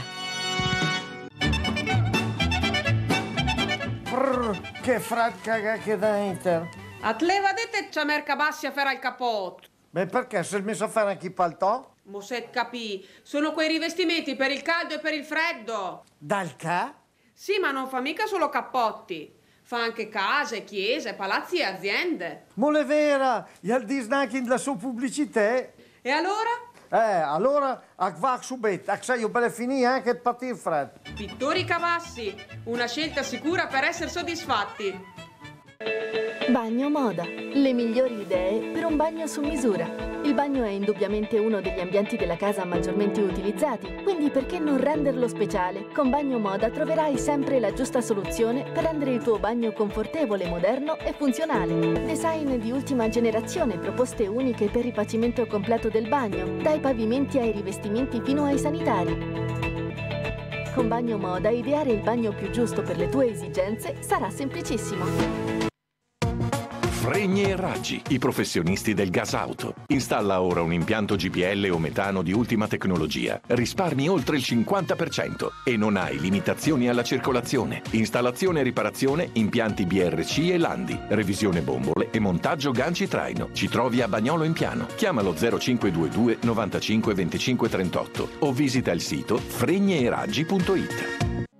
Brr, che fracca che dentro. A te leva dette c'è merca bassi a fare il capotto. Beh, perché? Se il messo a fare anche il paltò? Mo se capì, sono quei rivestimenti per il caldo e per il freddo. Dal ca? Sì, ma non fa mica solo cappotti. Fa anche case, chiese, palazzi e aziende. Mole vera, gli al disnacchi della sua pubblicità. E allora? Eh, allora, a va subito, a sai, io per finire anche il partire freddo. Pittori Cavassi, una scelta sicura per essere soddisfatti. Bagno Moda, le migliori idee per un bagno su misura. Il bagno è indubbiamente uno degli ambienti della casa maggiormente utilizzati, quindi perché non renderlo speciale? Con Bagno Moda troverai sempre la giusta soluzione per rendere il tuo bagno confortevole, moderno e funzionale. Design di ultima generazione, proposte uniche per ripacimento completo del bagno, dai pavimenti ai rivestimenti fino ai sanitari. Con Bagno Moda ideare il bagno più giusto per le tue esigenze sarà semplicissimo. Fregni e Raggi, i professionisti del gas auto. Installa ora un impianto G P L o metano di ultima tecnologia. Risparmi oltre il cinquanta per cento e non hai limitazioni alla circolazione. Installazione e riparazione, impianti B R C e Landi. Revisione bombole e montaggio ganci traino. Ci trovi a Bagnolo in Piano. Chiamalo zero cinque due due novantacinque venticinque trentotto o visita il sito fregnieeraggi punto it.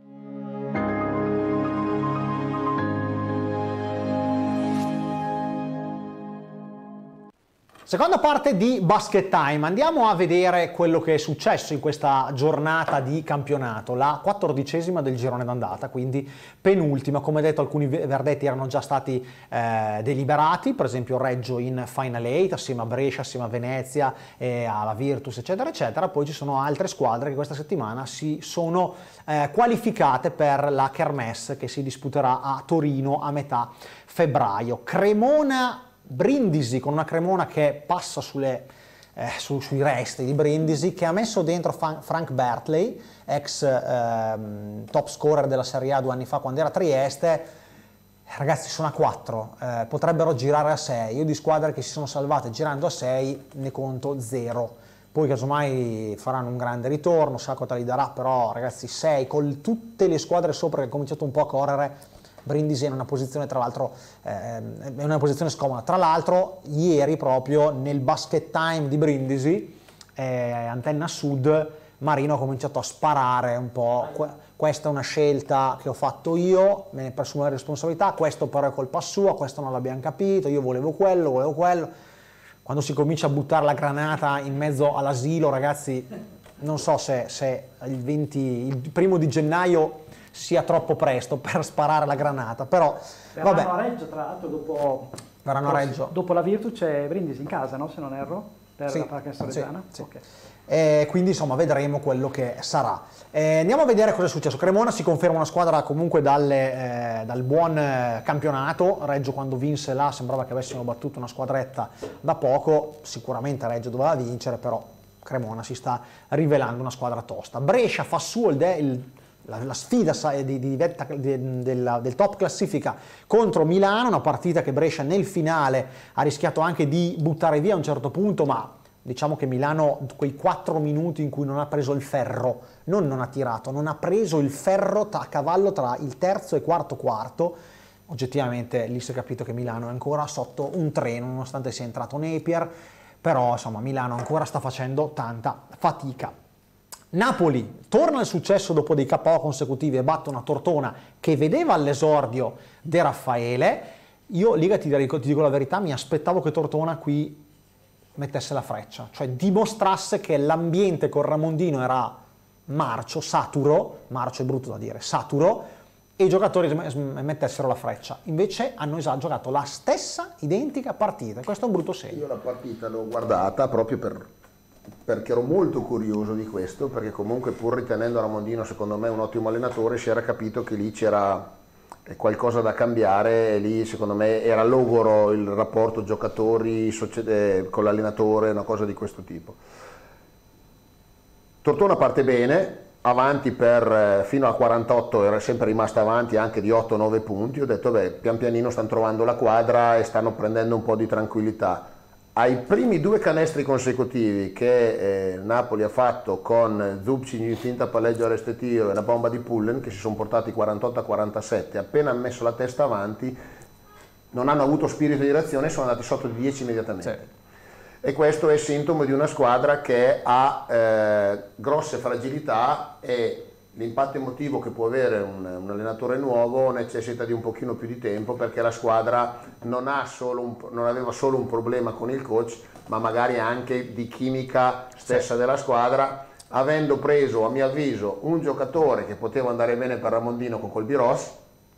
Seconda parte di Basket Time, andiamo a vedere quello che è successo in questa giornata di campionato, la quattordicesima del girone d'andata, quindi penultima. Come detto, alcuni verdetti erano già stati eh, deliberati, per esempio Reggio in Final Eight assieme a Brescia, assieme a Venezia e alla Virtus eccetera eccetera. Poi ci sono altre squadre che questa settimana si sono eh, qualificate per la Kermesse che si disputerà a Torino a metà febbraio. Cremona Brindisi, con una Cremona che passa sulle, eh, su, sui resti di Brindisi, che ha messo dentro Fan, Frank Bertley, ex eh, top scorer della Serie A due anni fa quando era a Trieste. Ragazzi, sono a quattro, eh, potrebbero girare a sei. Io di squadre che si sono salvate girando a sei ne conto zero. Poi casomai faranno un grande ritorno, Sacota li darà, però ragazzi sei, con tutte le squadre sopra che hanno cominciato un po' a correre. Brindisi è in una posizione, tra l'altro, eh, è una posizione scomoda. Tra l'altro, ieri proprio nel Basket Time di Brindisi, eh, Antenna Sud, Marino ha cominciato a sparare un po'. Questa è una scelta che ho fatto io, me ne presumo la responsabilità, questo però è colpa sua, questo non l'abbiamo capito, io volevo quello, volevo quello. Quando si comincia a buttare la granata in mezzo all'asilo, ragazzi, non so se, se il, venti, il primo di gennaio sia troppo presto per sparare la granata, però verranno vabbè. a Reggio, tra l'altro, dopo, verranno a Reggio. dopo la Virtus c'è Brindisi in casa, no? Se non erro, per sì, la Parca Reggiana. Sì, sì. Okay. E quindi insomma vedremo quello che sarà. Eh, andiamo a vedere cosa è successo. Cremona si conferma una squadra comunque dalle, eh, dal buon eh, campionato. Reggio, quando vinse là, sembrava che avessimo battuto una squadretta da poco. Sicuramente Reggio doveva vincere, però Cremona si sta rivelando una squadra tosta. Brescia fa suo il, de, il La, la sfida di, di, di, del, del top classifica contro Milano, una partita che Brescia nel finale ha rischiato anche di buttare via a un certo punto, ma diciamo che Milano, quei quattro minuti in cui non ha preso il ferro, non non ha tirato, non ha preso il ferro a cavallo tra il terzo e quarto quarto, oggettivamente lì si è capito che Milano è ancora sotto un treno, nonostante sia entrato Napier, però insomma Milano ancora sta facendo tanta fatica. Napoli torna al successo dopo dei K O consecutivi e batte una Tortona che vedeva all'esordio De Raffaele. Io, Liga, ti dico, ti dico la verità, mi aspettavo che Tortona qui mettesse la freccia, cioè dimostrasse che l'ambiente con Ramondino era marcio, saturo, marcio è brutto da dire, saturo, e i giocatori mettessero la freccia. Invece hanno già giocato la stessa identica partita, questo è un brutto segno. Io la partita l'ho guardata proprio per... perché ero molto curioso di questo, perché comunque pur ritenendo Ramondino secondo me un ottimo allenatore, si era capito che lì c'era qualcosa da cambiare e lì secondo me era logoro il rapporto giocatori con l'allenatore, una cosa di questo tipo. Tortona parte bene, avanti per fino a quarantotto, era sempre rimasta avanti anche di otto nove punti. Ho detto beh, pian pianino stanno trovando la quadra e stanno prendendo un po' di tranquillità. ai primi due canestri consecutivi che eh, Napoli ha fatto con Zubcic in finta palleggio a Restetio e la bomba di Pullen, che si sono portati quarantotto a quarantasette, appena hanno messo la testa avanti non hanno avuto spirito di reazione e sono andati sotto di dieci immediatamente. Sì. E questo è sintomo di una squadra che ha eh, grosse fragilità, e l'impatto emotivo che può avere un, un allenatore nuovo necessita di un pochino più di tempo, perché la squadra non, ha solo un, non aveva solo un problema con il coach, ma magari anche di chimica stessa sì. della squadra, avendo preso, a mio avviso, un giocatore che poteva andare bene per Ramondino con Colby-Ross,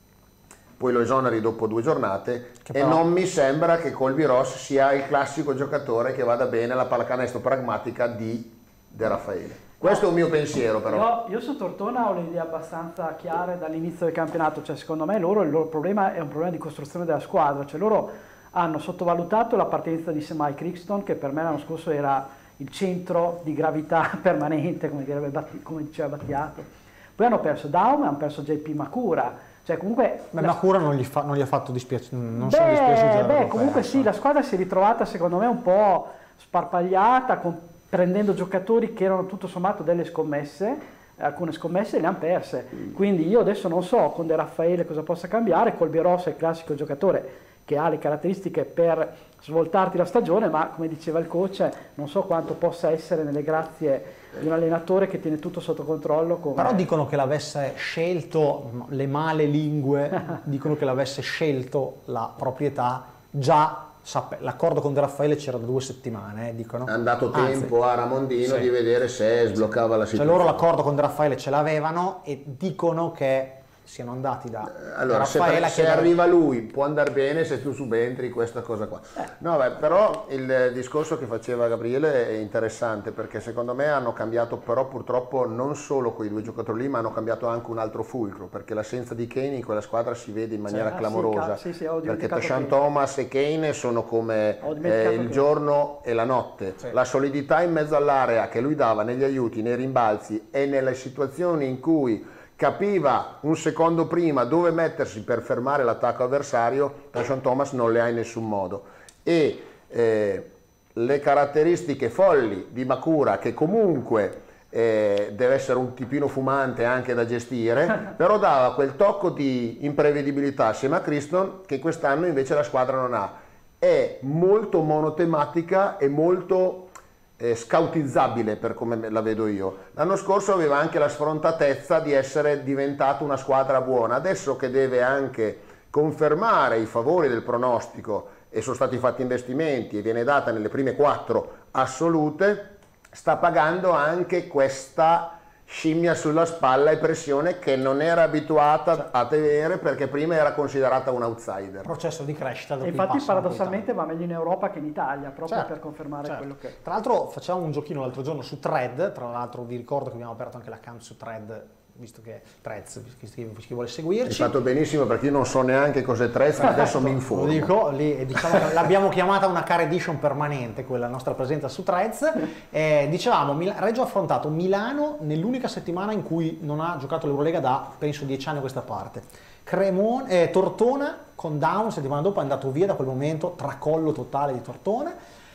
poi lo esoneri dopo due giornate, che e però... non mi sembra che Colby-Ross sia il classico giocatore che vada bene alla pallacanestro pragmatica di De Raffaele. Questo no, è un mio pensiero, però. Io, io su Tortona ho le idee abbastanza chiare dall'inizio del campionato, cioè secondo me loro, il loro problema è un problema di costruzione della squadra, cioè loro hanno sottovalutato la partenza di Semai Crixton, che per me l'anno scorso era il centro di gravità permanente, come, direbbe Batti, come diceva Battiato. Poi hanno perso Daum, hanno perso J P Makura, cioè comunque... Beh, la... Makura non gli, fa, non gli ha fatto dispiacere, non beh, sono dispiaciuti. Beh, comunque sì, la squadra si è ritrovata secondo me un po' sparpagliata, con, prendendo giocatori che erano tutto sommato delle scommesse, alcune scommesse le hanno perse, quindi io adesso non so con De Raffaele cosa possa cambiare. Colby-Ross è il classico giocatore che ha le caratteristiche per svoltarti la stagione, ma come diceva il coach non so quanto possa essere nelle grazie di un allenatore che tiene tutto sotto controllo. Come... Però dicono che l'avesse scelto, le male lingue dicono che l'avesse scelto la proprietà già. L'accordo con De Raffaele c'era da due settimane, eh, dicono. È andato Anzi, tempo a Ramondino sì. di vedere se sbloccava la situazione. Cioè loro l'accordo con De Raffaele ce l'avevano e dicono che siano andati da allora, De Raffaele. Se, se arriva lui può andare bene se tu subentri questa cosa qua. Eh. No, beh, però il discorso che faceva Gabriele è interessante, perché secondo me hanno cambiato però purtroppo non solo quei due giocatori lì, ma hanno cambiato anche un altro fulcro, perché l'assenza di Kane in quella squadra si vede in maniera sì, clamorosa. Ah, sì, sì, perché Tashan Thomas e Kane sono come eh, il giorno e la notte. Sì. La solidità in mezzo all'area che lui dava negli aiuti, nei rimbalzi e nelle situazioni in cui capiva un secondo prima dove mettersi per fermare l'attacco avversario, Tashan Thomas non le ha in nessun modo. E eh, le caratteristiche folli di Makura, che comunque eh, deve essere un tipino fumante anche da gestire, però dava quel tocco di imprevedibilità assieme a Crixton che quest'anno invece la squadra non ha. È molto monotematica e molto Eh, scoutizzabile per come la vedo io. L'anno scorso aveva anche la sfrontatezza di essere diventata una squadra buona, adesso che deve anche confermare i favori del pronostico e sono stati fatti investimenti e viene data nelle prime quattro assolute, sta pagando anche questa scimmia sulla spalla e pressione che non era abituata a tenere, perché prima era considerata un outsider. Processo di crescita. E infatti paradossalmente va meglio in Europa che in Italia, proprio certo, per confermare certo. quello che è. Tra l'altro facciamo un giochino l'altro giorno su Thread, tra l'altro vi ricordo che abbiamo aperto anche l'account su Thread, visto che Threads, chi, chi vuole seguirci. Hai fatto benissimo, perché io non so neanche cos'è Threads, ma adesso mi informo. Lo dico, lì, diciamo che l'abbiamo chiamata una car edition permanente, quella nostra presenza su Threads. Eh, dicevamo, Reggio ha affrontato Milano nell'unica settimana in cui non ha giocato l'Eurolega da, penso, dieci anni a questa parte. Cremone, eh, Tortona con Down, settimana dopo è andato via, da quel momento tracollo totale di Tortona.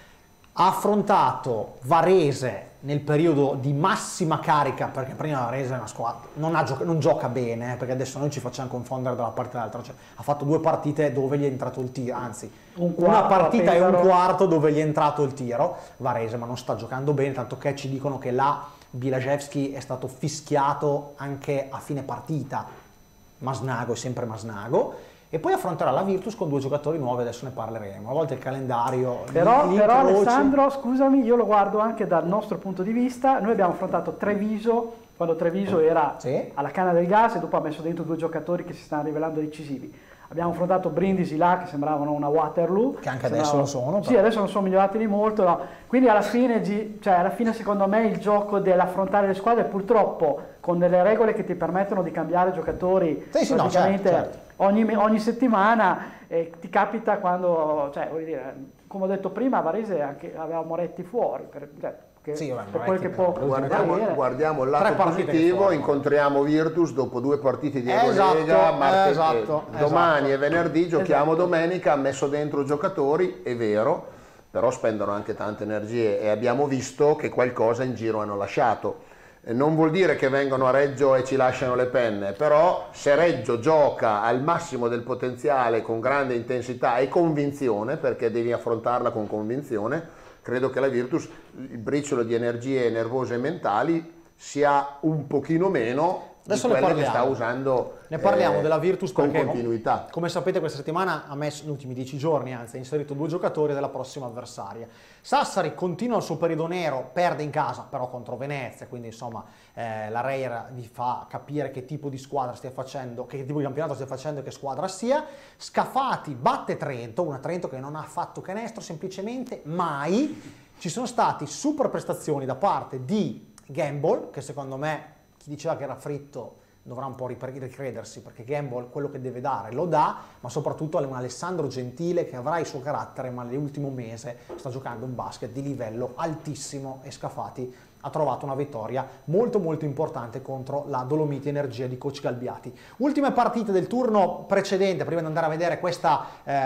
Ha affrontato Varese nel periodo di massima carica, perché prima Varese è una squadra, non, ha gioca, non gioca bene, eh, perché adesso noi ci facciamo confondere da una parte all'altra, cioè, ha fatto due partite dove gli è entrato il tiro, anzi un una partita e un quarto dove gli è entrato il tiro, Varese, ma non sta giocando bene, tanto che ci dicono che là Bilaszewski è stato fischiato anche a fine partita. Masnago è sempre Masnago. E poi affronterà la Virtus con due giocatori nuovi, adesso ne parleremo. A volte il calendario... Però, però Alessandro, scusami, io lo guardo anche dal nostro punto di vista. Noi abbiamo affrontato Treviso, quando Treviso era sì. alla canna del gas, e dopo ha messo dentro due giocatori che si stanno rivelando decisivi. Abbiamo affrontato Brindisi là, che sembravano una Waterloo. Che anche adesso lo sono. Però. Sì, adesso non sono migliorati di molto. No. Quindi alla fine, cioè, alla fine, secondo me, il gioco dell'affrontare le squadre, purtroppo, con delle regole che ti permettono di cambiare giocatori sì, sì, praticamente no, certo, certo. Ogni, ogni settimana, eh, ti capita quando, cioè, voglio dire, come ho detto prima, a Varese anche, aveva Moretti fuori. Per, cioè, Che, sì, vabbè, per quel che può guardiamo, guardiamo il lato positivo, incontriamo Virtus dopo due partite di Eurolega, esatto, martedì, esatto, domani esatto. e venerdì giochiamo esatto. domenica, ha messo dentro giocatori, è vero, però spendono anche tante energie e abbiamo visto che qualcosa in giro hanno lasciato. Non vuol dire che vengono a Reggio e ci lasciano le penne, però se Reggio gioca al massimo del potenziale con grande intensità e convinzione, perché devi affrontarla con convinzione, credo che la Virtus, il briciolo di energie nervose e mentali, sia un pochino meno Adesso di ne quelle che parliamo. sta usando Ne parliamo eh, della Virtus con perché, continuità. come sapete, questa settimana ha messo, negli ultimi dieci giorni, anzi, ha inserito due giocatori della prossima avversaria. Sassari continua il suo periodo nero, perde in casa però contro Venezia, quindi insomma eh, la Reira vi fa capire che tipo di squadra stia facendo, che tipo di campionato stia facendo e che squadra sia. Scafati batte Trento, una Trento che non ha fatto canestro semplicemente mai. Ci sono stati super prestazioni da parte di Gamble, che secondo me chi diceva che era fritto dovrà un po' ricredersi, perché Gamble quello che deve dare lo dà, ma soprattutto è un Alessandro Gentile che avrà il suo carattere, ma nell'ultimo mese sta giocando un basket di livello altissimo e Scafati ha trovato una vittoria molto molto importante contro la Dolomiti Energia di coach Galbiati. Ultime partite del turno precedente, prima di andare a vedere questa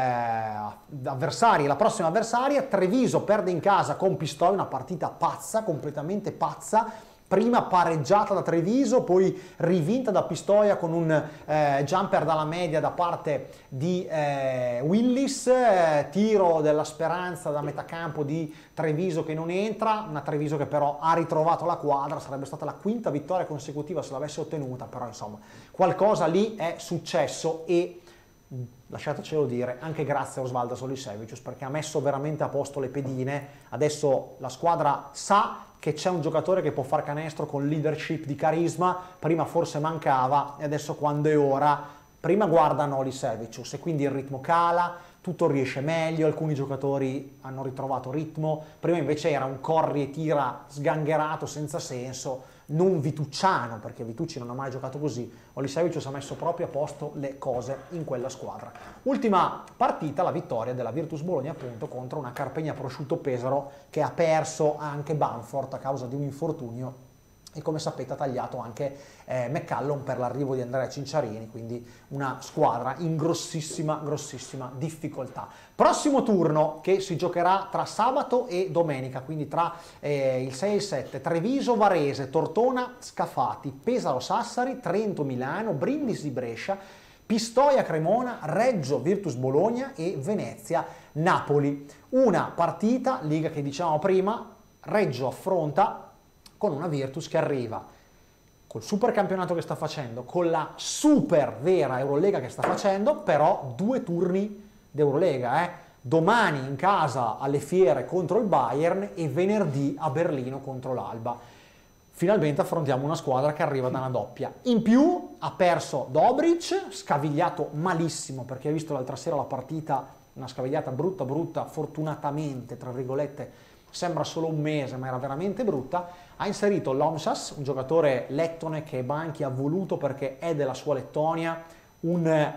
eh, avversaria, la prossima avversaria. Treviso perde in casa con Pistoia, una partita pazza, completamente pazza. Prima pareggiata da Treviso, poi rivinta da Pistoia con un eh, jumper dalla media da parte di eh, Willis, eh, tiro della speranza da metà campo di Treviso che non entra, una Treviso che però ha ritrovato la quadra, sarebbe stata la quinta vittoria consecutiva se l'avesse ottenuta, però insomma qualcosa lì è successo e lasciatecelo dire, anche grazie a Osvaldo Solisevicius, perché ha messo veramente a posto le pedine. Adesso la squadra sa che c'è un giocatore che può far canestro con leadership di carisma, prima forse mancava e adesso quando è ora, prima guardano Solisevicius e quindi il ritmo cala, tutto riesce meglio, alcuni giocatori hanno ritrovato ritmo, prima invece era un corri e tira sgangherato senza senso, non vitucciano, perché Vitucci non ha mai giocato così. Solisevicius ha messo proprio a posto le cose in quella squadra. Ultima partita, la vittoria della Virtus Bologna appunto contro una Carpegna Prosciutto Pesaro che ha perso anche Banfort a causa di un infortunio e come sapete ha tagliato anche eh, McCallum per l'arrivo di Andrea Cinciarini, quindi una squadra in grossissima, grossissima difficoltà. Prossimo turno che si giocherà tra sabato e domenica, quindi tra eh, il sei e il sette, Treviso Varese, Tortona Scafati, Pesaro Sassari, Trento Milano, Brindisi Brescia, Pistoia Cremona, Reggio Virtus Bologna e Venezia Napoli. Una partita, Liga che dicevamo prima, Reggio affronta con una Virtus che arriva col super campionato che sta facendo, con la super vera Eurolega che sta facendo, però due turni d'Eurolega, eh? Domani in casa alle Fiere contro il Bayern e venerdì a Berlino contro l'Alba. Finalmente affrontiamo una squadra che arriva da una doppia. In più ha perso Dobric, scavigliato malissimo, perché ha visto l'altra sera la partita, una scavigliata brutta brutta, fortunatamente, tra virgolette, sembra solo un mese, ma era veramente brutta. Ha inserito Lomsas, un giocatore lettone che Banchi ha voluto perché è della sua Lettonia, un,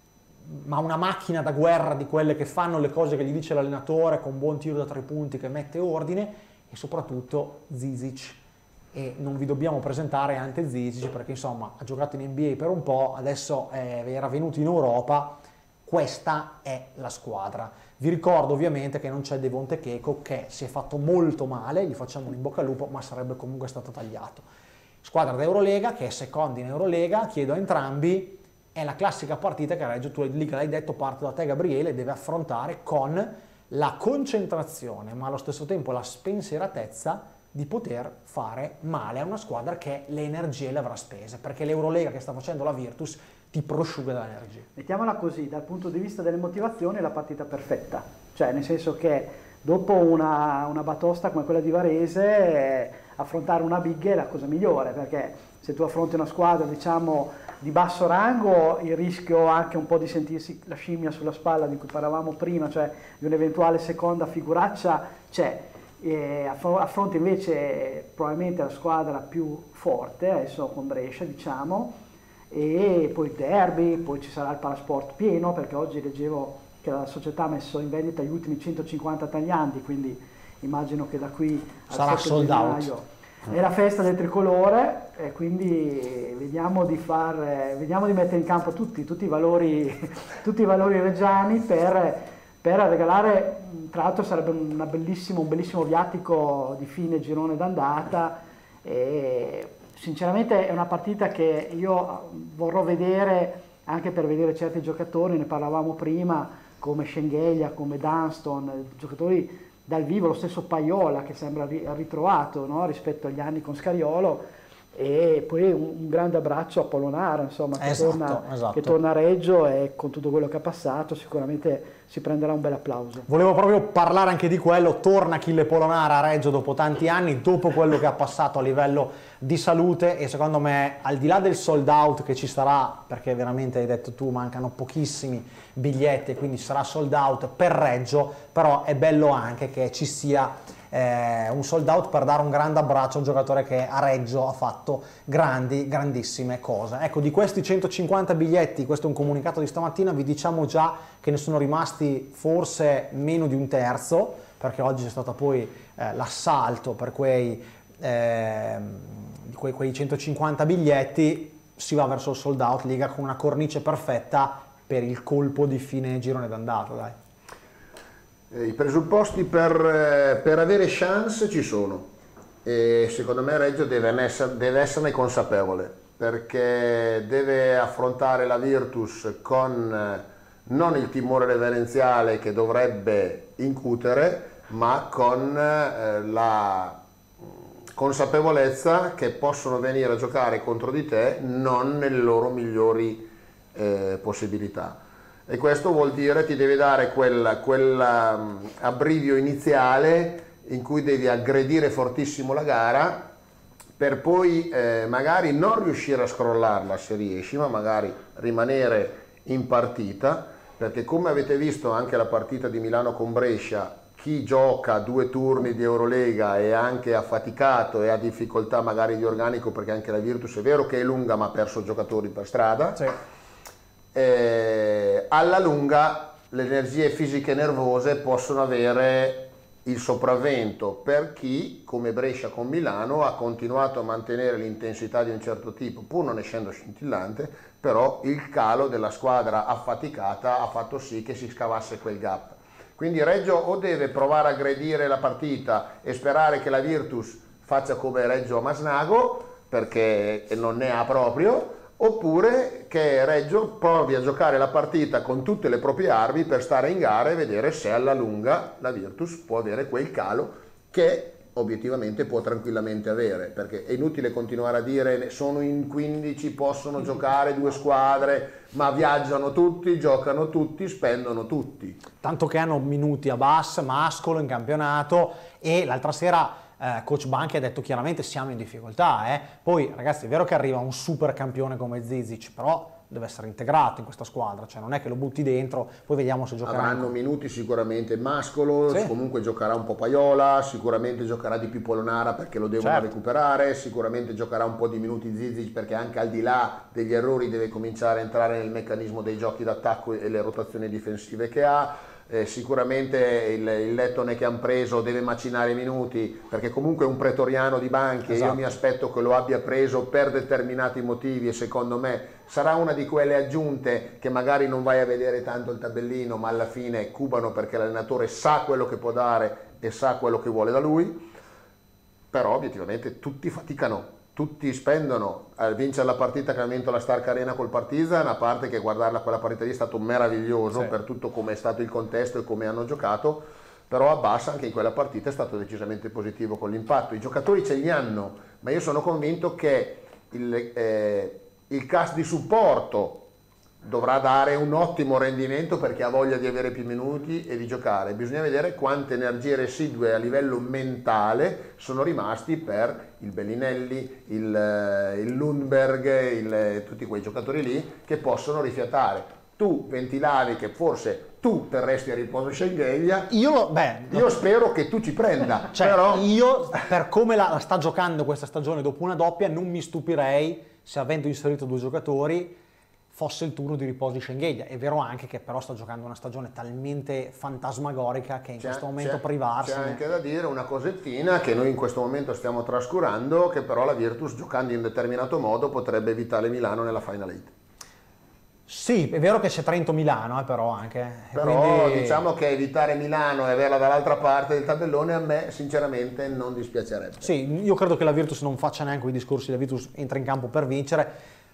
ma una macchina da guerra di quelle che fanno le cose che gli dice l'allenatore, con buon tiro da tre punti che mette ordine, e soprattutto Zizic. E non vi dobbiamo presentare Ante Zizic perché insomma ha giocato in N B A per un po', adesso eh, era venuto in Europa. Questa è la squadra. Vi ricordo ovviamente che non c'è Devonte Checo che si è fatto molto male, gli facciamo un in bocca al lupo, ma sarebbe comunque stato tagliato. Squadra d'Eurolega che è seconda in Eurolega, chiedo a entrambi, è la classica partita che Reggio, tu l'hai detto, parte da te Gabriele, deve affrontare con la concentrazione, ma allo stesso tempo la spensieratezza di poter fare male a una squadra che le energie le avrà spese, perché l'Eurolega che sta facendo la Virtus ti prosciuga dall'energia. Mettiamola così, dal punto di vista delle motivazioni è la partita perfetta, cioè nel senso che dopo una, una batosta come quella di Varese eh, affrontare una big è la cosa migliore, perché se tu affronti una squadra diciamo di basso rango il rischio anche un po' di sentirsi la scimmia sulla spalla di cui parlavamo prima, cioè di un'eventuale seconda figuraccia c'è. E affronti invece probabilmente la squadra più forte, adesso con Brescia diciamo, e poi il derby, poi ci sarà il Palasport pieno, perché oggi leggevo che la società ha messo in vendita gli ultimi centocinquanta tagliandi, quindi immagino che da qui al sarà sold out. È la festa del tricolore e quindi vediamo di, far, vediamo di mettere in campo tutti, tutti, i, valori, tutti i valori reggiani per per regalare, tra l'altro sarebbe una bellissimo, un bellissimo viatico di fine girone d'andata, e sinceramente è una partita che io vorrò vedere anche per vedere certi giocatori, ne parlavamo prima, come Schengelia, come Dunston, giocatori dal vivo, lo stesso Paiola che sembra ritrovato, no? Rispetto agli anni con Scariolo, e poi un, un grande abbraccio a Polonara, insomma, che, esatto, torna, esatto. che torna a Reggio, e con tutto quello che ha passato sicuramente si prenderà un bel applauso. Volevo proprio parlare anche di quello, torna Achille Polonara a Reggio dopo tanti anni, dopo quello che ha passato a livello di salute, e secondo me, al di là del sold out che ci sarà, perché veramente hai detto tu mancano pochissimi biglietti, quindi sarà sold out per Reggio, però è bello anche che ci sia Eh, un sold out per dare un grande abbraccio a un giocatore che a Reggio ha fatto grandi, grandissime cose. Ecco, di questi centocinquanta biglietti, questo è un comunicato di stamattina, vi diciamo già che ne sono rimasti forse meno di un terzo, perché oggi c'è stato poi eh, l'assalto per quei, eh, quei, quei centocinquanta biglietti, si va verso il sold out Liga con una cornice perfetta per il colpo di fine girone d'andata, dai. I presupposti per, per avere chance ci sono, e secondo me Reggio deve, essere, deve esserne consapevole, perché deve affrontare la Virtus con non il timore reverenziale che dovrebbe incutere, ma con eh, la consapevolezza che possono venire a giocare contro di te non nelle loro migliori eh, possibilità. E questo vuol dire ti deve dare quel, quel um, abbrivio iniziale in cui devi aggredire fortissimo la gara, per poi eh, magari non riuscire a scrollarla se riesci, ma magari rimanere in partita, perché come avete visto anche la partita di Milano con Brescia, chi gioca due turni di Eurolega è anche affaticato e ha difficoltà magari di organico, perché anche la Virtus è vero che è lunga ma ha perso giocatori per strada. Sì. Eh, alla lunga le energie fisiche e nervose possono avere il sopravvento per chi, come Brescia con Milano, ha continuato a mantenere l'intensità di un certo tipo, pur non essendo scintillante, però il calo della squadra affaticata ha fatto sì che si scavasse quel gap. Quindi Reggio o deve provare a aggredire la partita e sperare che la Virtus faccia come Reggio a Masnago, perché non ne ha proprio, oppure che Reggio provi a giocare la partita con tutte le proprie armi per stare in gara e vedere se alla lunga la Virtus può avere quel calo che obiettivamente può tranquillamente avere, perché è inutile continuare a dire sono in quindici, possono giocare due squadre, ma viaggiano tutti, giocano tutti, spendono tutti. Tanto che hanno minuti a Bass, Mascolo in campionato, e l'altra sera Eh, coach Banchi ha detto chiaramente siamo in difficoltà, eh. Poi ragazzi è vero che arriva un super campione come Zizic, però deve essere integrato in questa squadra, cioè non è che lo butti dentro, poi vediamo se giocherà. Avranno minuti sicuramente Mascolo, sì. Comunque giocherà un po' Paiola, sicuramente giocherà di più Polonara perché lo devono certo. recuperare, sicuramente giocherà un po' di minuti Zizic perché anche al di là degli errori deve cominciare a entrare nel meccanismo dei giochi d'attacco e le rotazioni difensive che ha. Eh, sicuramente il, il lettone che hanno preso deve macinare minuti, perché comunque è un pretoriano di Banchi, esatto. E io mi aspetto che lo abbia preso per determinati motivi, e secondo me sarà una di quelle aggiunte che magari non vai a vedere tanto il tabellino, ma alla fine cubano perché l'allenatore sa quello che può dare e sa quello che vuole da lui. Però obiettivamente tutti faticano, tutti spendono. A vincere la partita che ha vinto la Stark Arena col Partizan, a parte che guardarla quella partita lì è stato meraviglioso, sì. Per tutto come è stato il contesto e come hanno giocato, però a Bassa anche in quella partita è stato decisamente positivo con l'impatto. I giocatori ce li hanno, ma io sono convinto che il, eh, il cast di supporto dovrà dare un ottimo rendimento perché ha voglia di avere più minuti e di giocare. Bisogna vedere quante energie residue a livello mentale sono rimasti per il Bellinelli, il, il Lundberg, il, tutti quei giocatori lì che possono rifiatare. Tu ventilavi che forse tu terresti a riposo Schengelia, io, beh, io spero che tu ci prenda. Cioè, però... io per come la, la sta giocando questa stagione dopo una doppia non mi stupirei se, avendo inserito due giocatori, fosse il turno di riposo di Schengelia. È vero anche che però sta giocando una stagione talmente fantasmagorica che in c'è, questo momento privarsi. C'è anche da dire una cosettina che noi in questo momento stiamo trascurando, che però la Virtus giocando in determinato modo potrebbe evitare Milano nella Final Eight. Sì, è vero che c'è Trento-Milano, eh, però anche. Però quindi... diciamo che evitare Milano e averla dall'altra parte del tabellone a me sinceramente non dispiacerebbe. Sì, io credo che la Virtus non faccia neanche i discorsi, la Virtus entra in campo per vincere.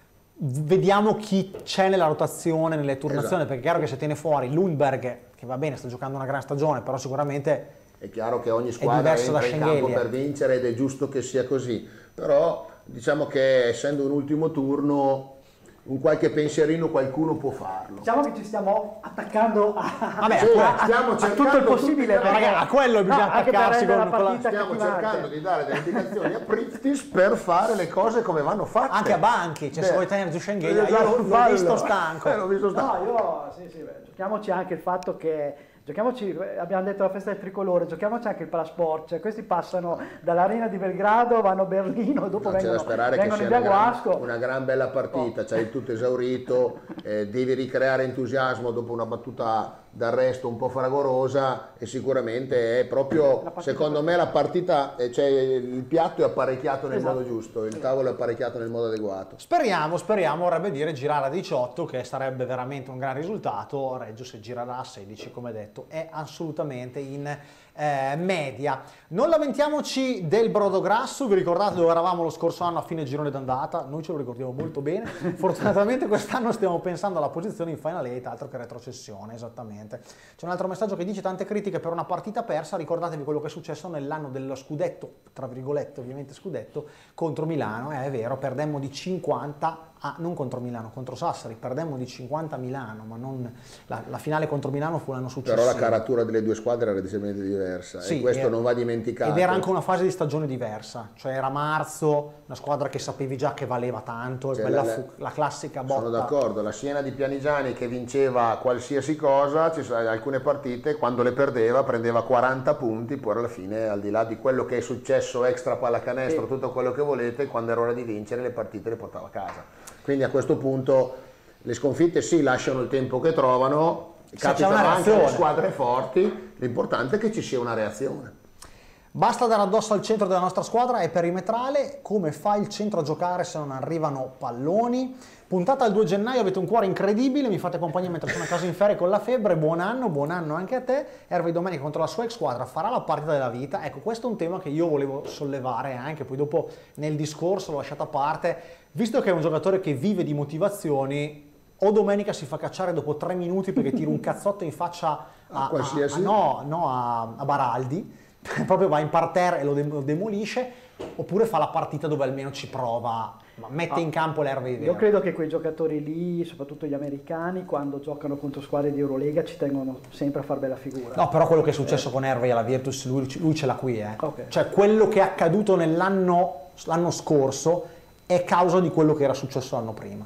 Vediamo chi c'è nella rotazione, nelle turnazioni, esatto. Perché è chiaro che se tiene fuori Lundberg, che va bene, sta giocando una gran stagione, però sicuramente è chiaro che ogni squadra entra in campo per vincere ed è giusto che sia così, però diciamo che essendo un ultimo turno un qualche pensierino qualcuno può farlo. Diciamo che ci stiamo attaccando a, Vabbè, sì, a, stiamo a tutto il possibile, tutti, perché, a quello bisogna no, attaccarsi con, la con la... Stiamo cercando di dare delle indicazioni a Priptis per fare le cose come vanno fatte. Anche a Banchi, cioè beh, se vuoi tenere giù Schengen, io l'ho, l'ho visto stanco. Eh, l'ho visto stanco. No, io, sì, sì, beh, giochiamoci anche il fatto che giochiamoci, abbiamo detto la festa del tricolore, giochiamoci anche il Palasport, cioè questi passano dall'arena di Belgrado, vanno a Berlino e dopo no, vengono, c'è da sperare vengono che in sia Via una, Guasco. gran, una gran bella partita, oh. C'hai il tutto esaurito, eh, devi ricreare entusiasmo dopo una battuta d'arresto un po' fragorosa e sicuramente è proprio, secondo me la partita, cioè il piatto è apparecchiato nel esatto. modo giusto, il tavolo è apparecchiato nel modo adeguato. Speriamo, speriamo, vorrebbe dire girare a diciotto, che sarebbe veramente un gran risultato. Reggio se girerà a sedici, come detto, è assolutamente in eh, media. Non lamentiamoci del brodo grasso, vi ricordate dove eravamo lo scorso anno a fine girone d'andata? Noi ce lo ricordiamo molto bene, fortunatamente quest'anno stiamo pensando alla posizione in Final Eight, altro che retrocessione, esattamente. C'è un altro messaggio che dice: tante critiche per una partita persa, ricordatevi quello che è successo nell'anno dello scudetto, tra virgolette ovviamente scudetto, contro Milano, eh, è vero, perdemmo di cinquanta, ah, non contro Milano, contro Sassari, perdemmo di cinquanta a Milano, ma non, la, la finale contro Milano fu l'anno successivo. Però la caratura delle due squadre era decisamente diversa, sì, e questo era, non va dimenticato. Ed era anche una fase di stagione diversa, cioè era marzo, una squadra che sapevi già che valeva tanto, cioè, quella la, fu la classica botta. Sono d'accordo, la Siena di Pianigiani che vinceva qualsiasi cosa, ci sono alcune partite, quando le perdeva prendeva quaranta punti, poi alla fine, al di là di quello che è successo extra pallacanestro, sì. tutto quello che volete, quando era ora di vincere le partite le portava a casa. Quindi a questo punto le sconfitte sì, lasciano il tempo che trovano, capitano anche alle squadre forti, l'importante è che ci sia una reazione. Basta dare addosso al centro della nostra squadra, è perimetrale, come fa il centro a giocare se non arrivano palloni? Puntata al due gennaio, avete un cuore incredibile, mi fate compagnia mentre sono a casa in ferie con la febbre, buon anno, buon anno anche a te. Hervey domenica contro la sua ex squadra farà la partita della vita. Ecco, questo è un tema che io volevo sollevare anche, poi dopo nel discorso l'ho lasciato a parte, visto che è un giocatore che vive di motivazioni, o domenica si fa cacciare dopo tre minuti perché tira un cazzotto in faccia a, a, a, a, no, no, a, a Baraldi, proprio va in parterre e lo, de lo demolisce, oppure fa la partita dove almeno ci prova, ma mette ah, in campo l'erba idea. Io credo che quei giocatori lì, soprattutto gli americani, quando giocano contro squadre di Eurolega ci tengono sempre a far bella figura. No, però quello che è successo eh. con Hervey alla Virtus, lui, lui ce l'ha qui, eh. Okay. Cioè quello che è accaduto nell'anno l'anno scorso è causa di quello che era successo l'anno prima.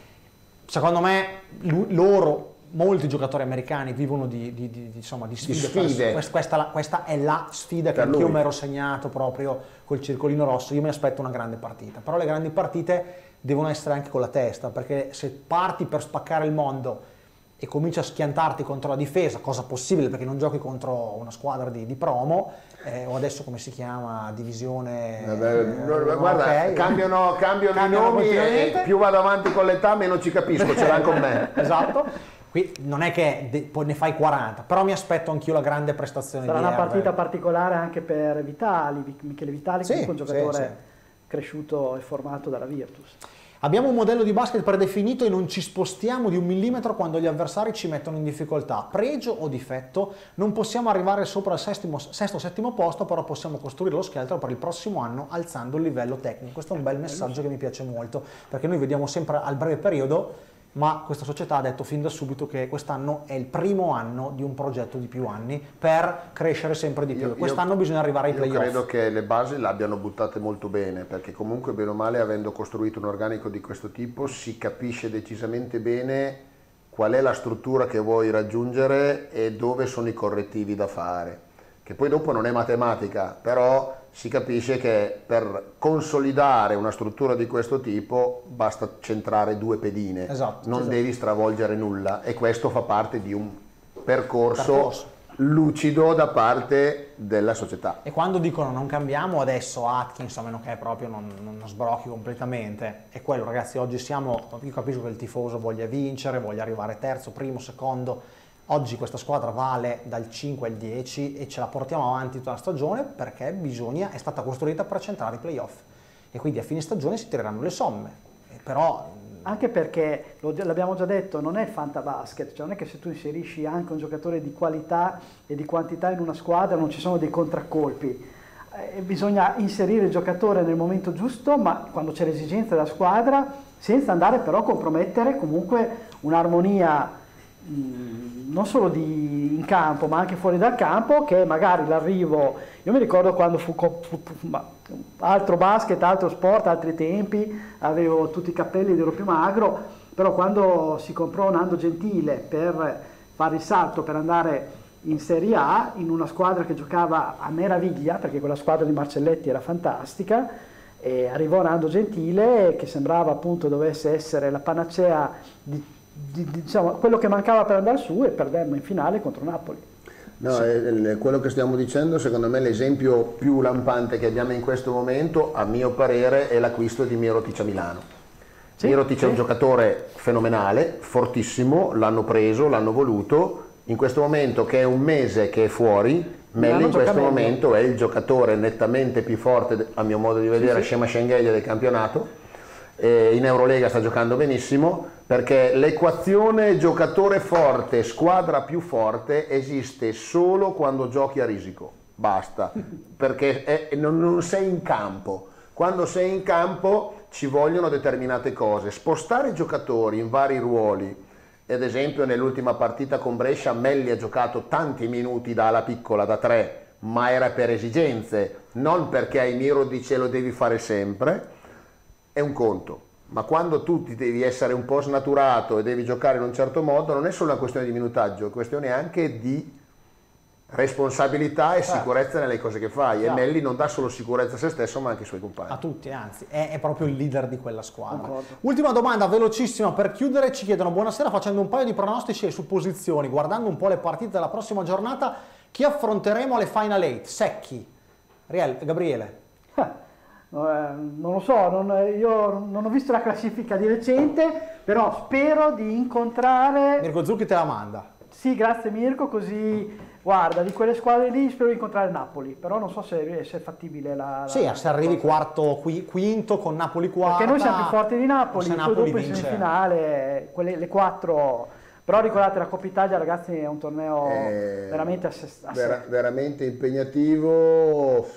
Secondo me lui, loro molti giocatori americani vivono di, di, di, di, insomma, di sfide, di sfide. Questa, questa, questa è la sfida che anch'io mi ero segnato proprio col circolino rosso. Io mi aspetto una grande partita, però le grandi partite devono essere anche con la testa, perché se parti per spaccare il mondo e cominci a schiantarti contro la difesa, cosa possibile perché non giochi contro una squadra di, di promo, eh, o adesso come si chiama, divisione... Vabbè, eh, guarda, okay. cambiano, cambiano, cambiano i nomi e più vado avanti con l'età meno ci capisco, ce l'hanno con me. Esatto. Qui non è che poi ne fai quaranta, però mi aspetto anch'io la grande prestazione Sarà di una Hervey. partita particolare anche per Vitali, Michele Vitali, sì, che è un giocatore sì, sì. cresciuto e formato dalla Virtus. Abbiamo un modello di basket predefinito e non ci spostiamo di un millimetro quando gli avversari ci mettono in difficoltà. Pregio o difetto? Non possiamo arrivare sopra il sesto o settimo posto, però possiamo costruire lo scheletro per il prossimo anno alzando il livello tecnico. Questo è un bel messaggio che mi piace molto, perché noi vediamo sempre al breve periodo, ma questa società ha detto fin da subito che quest'anno è il primo anno di un progetto di più anni per crescere sempre di più. Quest'anno bisogna arrivare ai playoff. Io credo che le basi le abbiano buttate molto bene, perché comunque bene o male, avendo costruito un organico di questo tipo, si capisce decisamente bene qual è la struttura che vuoi raggiungere e dove sono i correttivi da fare. Che poi dopo non è matematica, però si capisce che per consolidare una struttura di questo tipo basta centrare due pedine, esatto, non esatto. devi stravolgere nulla, e questo fa parte di un percorso, percorso. lucido da parte della società. E quando dicono non cambiamo adesso Atkins, a meno che proprio non, non sbrocchi completamente, è quello, ragazzi. Oggi siamo, io capisco che il tifoso voglia vincere, voglia arrivare terzo, primo, secondo. Oggi questa squadra vale dal cinque al dieci e ce la portiamo avanti tutta la stagione perché bisogna, è stata costruita per centrare i playoff e quindi a fine stagione si tireranno le somme. E però anche perché, l'abbiamo già detto, non è il fantabasket, cioè non è che se tu inserisci anche un giocatore di qualità e di quantità in una squadra non ci sono dei contraccolpi. Eh, bisogna inserire il giocatore nel momento giusto, ma quando c'è l'esigenza della squadra, senza andare però a compromettere comunque un'armonia mh, non solo di, in campo, ma anche fuori dal campo, che magari l'arrivo, io mi ricordo quando fu, fu, fu ma, altro basket, altro sport, altri tempi, avevo tutti i capelli ed ero più magro, però quando si comprò Nando Gentile per fare il salto per andare in Serie A, in una squadra che giocava a meraviglia, perché quella squadra di Marcelletti era fantastica, e arrivò Nando Gentile che sembrava appunto dovesse essere la panacea di, di, di diciamo, quello che mancava per andare su, e perdemmo in finale contro Napoli. No, sì. è, quello che stiamo dicendo, secondo me l'esempio più lampante che abbiamo in questo momento, a mio parere, è l'acquisto di Mirotic a Milano. Sì, Mirotic sì. è un giocatore fenomenale, fortissimo, l'hanno preso, l'hanno voluto, in questo momento che è un mese che è fuori, Melli in questo momento è il giocatore nettamente più forte, a mio modo di vedere, sì, sì. Shema Schengelia del campionato. In Eurolega sta giocando benissimo, perché l'equazione giocatore forte, squadra più forte esiste solo quando giochi a risico, basta, perché è, non, non sei in campo. Quando sei in campo ci vogliono determinate cose, spostare i giocatori in vari ruoli. Ad esempio nell'ultima partita con Brescia Melli ha giocato tanti minuti da ala piccola, da tre, ma era per esigenze, non perché hai Mirotic e lo devi fare sempre. È un conto, ma quando tu ti devi essere un po' snaturato e devi giocare in un certo modo, non è solo una questione di minutaggio, è questione anche di responsabilità e sicurezza nelle cose che fai. E Melli non dà solo sicurezza a se stesso, ma anche ai suoi compagni. A tutti, anzi, è, è proprio il leader di quella squadra. D'accordo. Ultima domanda, velocissima per chiudere. Ci chiedono buonasera, facendo un paio di pronostici e supposizioni, guardando un po' le partite della prossima giornata, chi affronteremo alle Final Eight? Secchi, Riel, Gabriele. Non lo so, non, io non ho visto la classifica di recente, però spero di incontrare... Mirko Zucchi te la manda. Sì, grazie Mirko, così guarda, di quelle squadre lì spero di incontrare Napoli, però non so se, se è fattibile la... Sì, la, se arrivi quarto, qui, quinto con Napoli quarta... Perché noi siamo più forti di Napoli, poi Napoli dopo vince. in semifinale, quelle, le quattro... Però ricordate, la Coppa Italia ragazzi è un torneo eh, veramente a sé. Ver veramente impegnativo.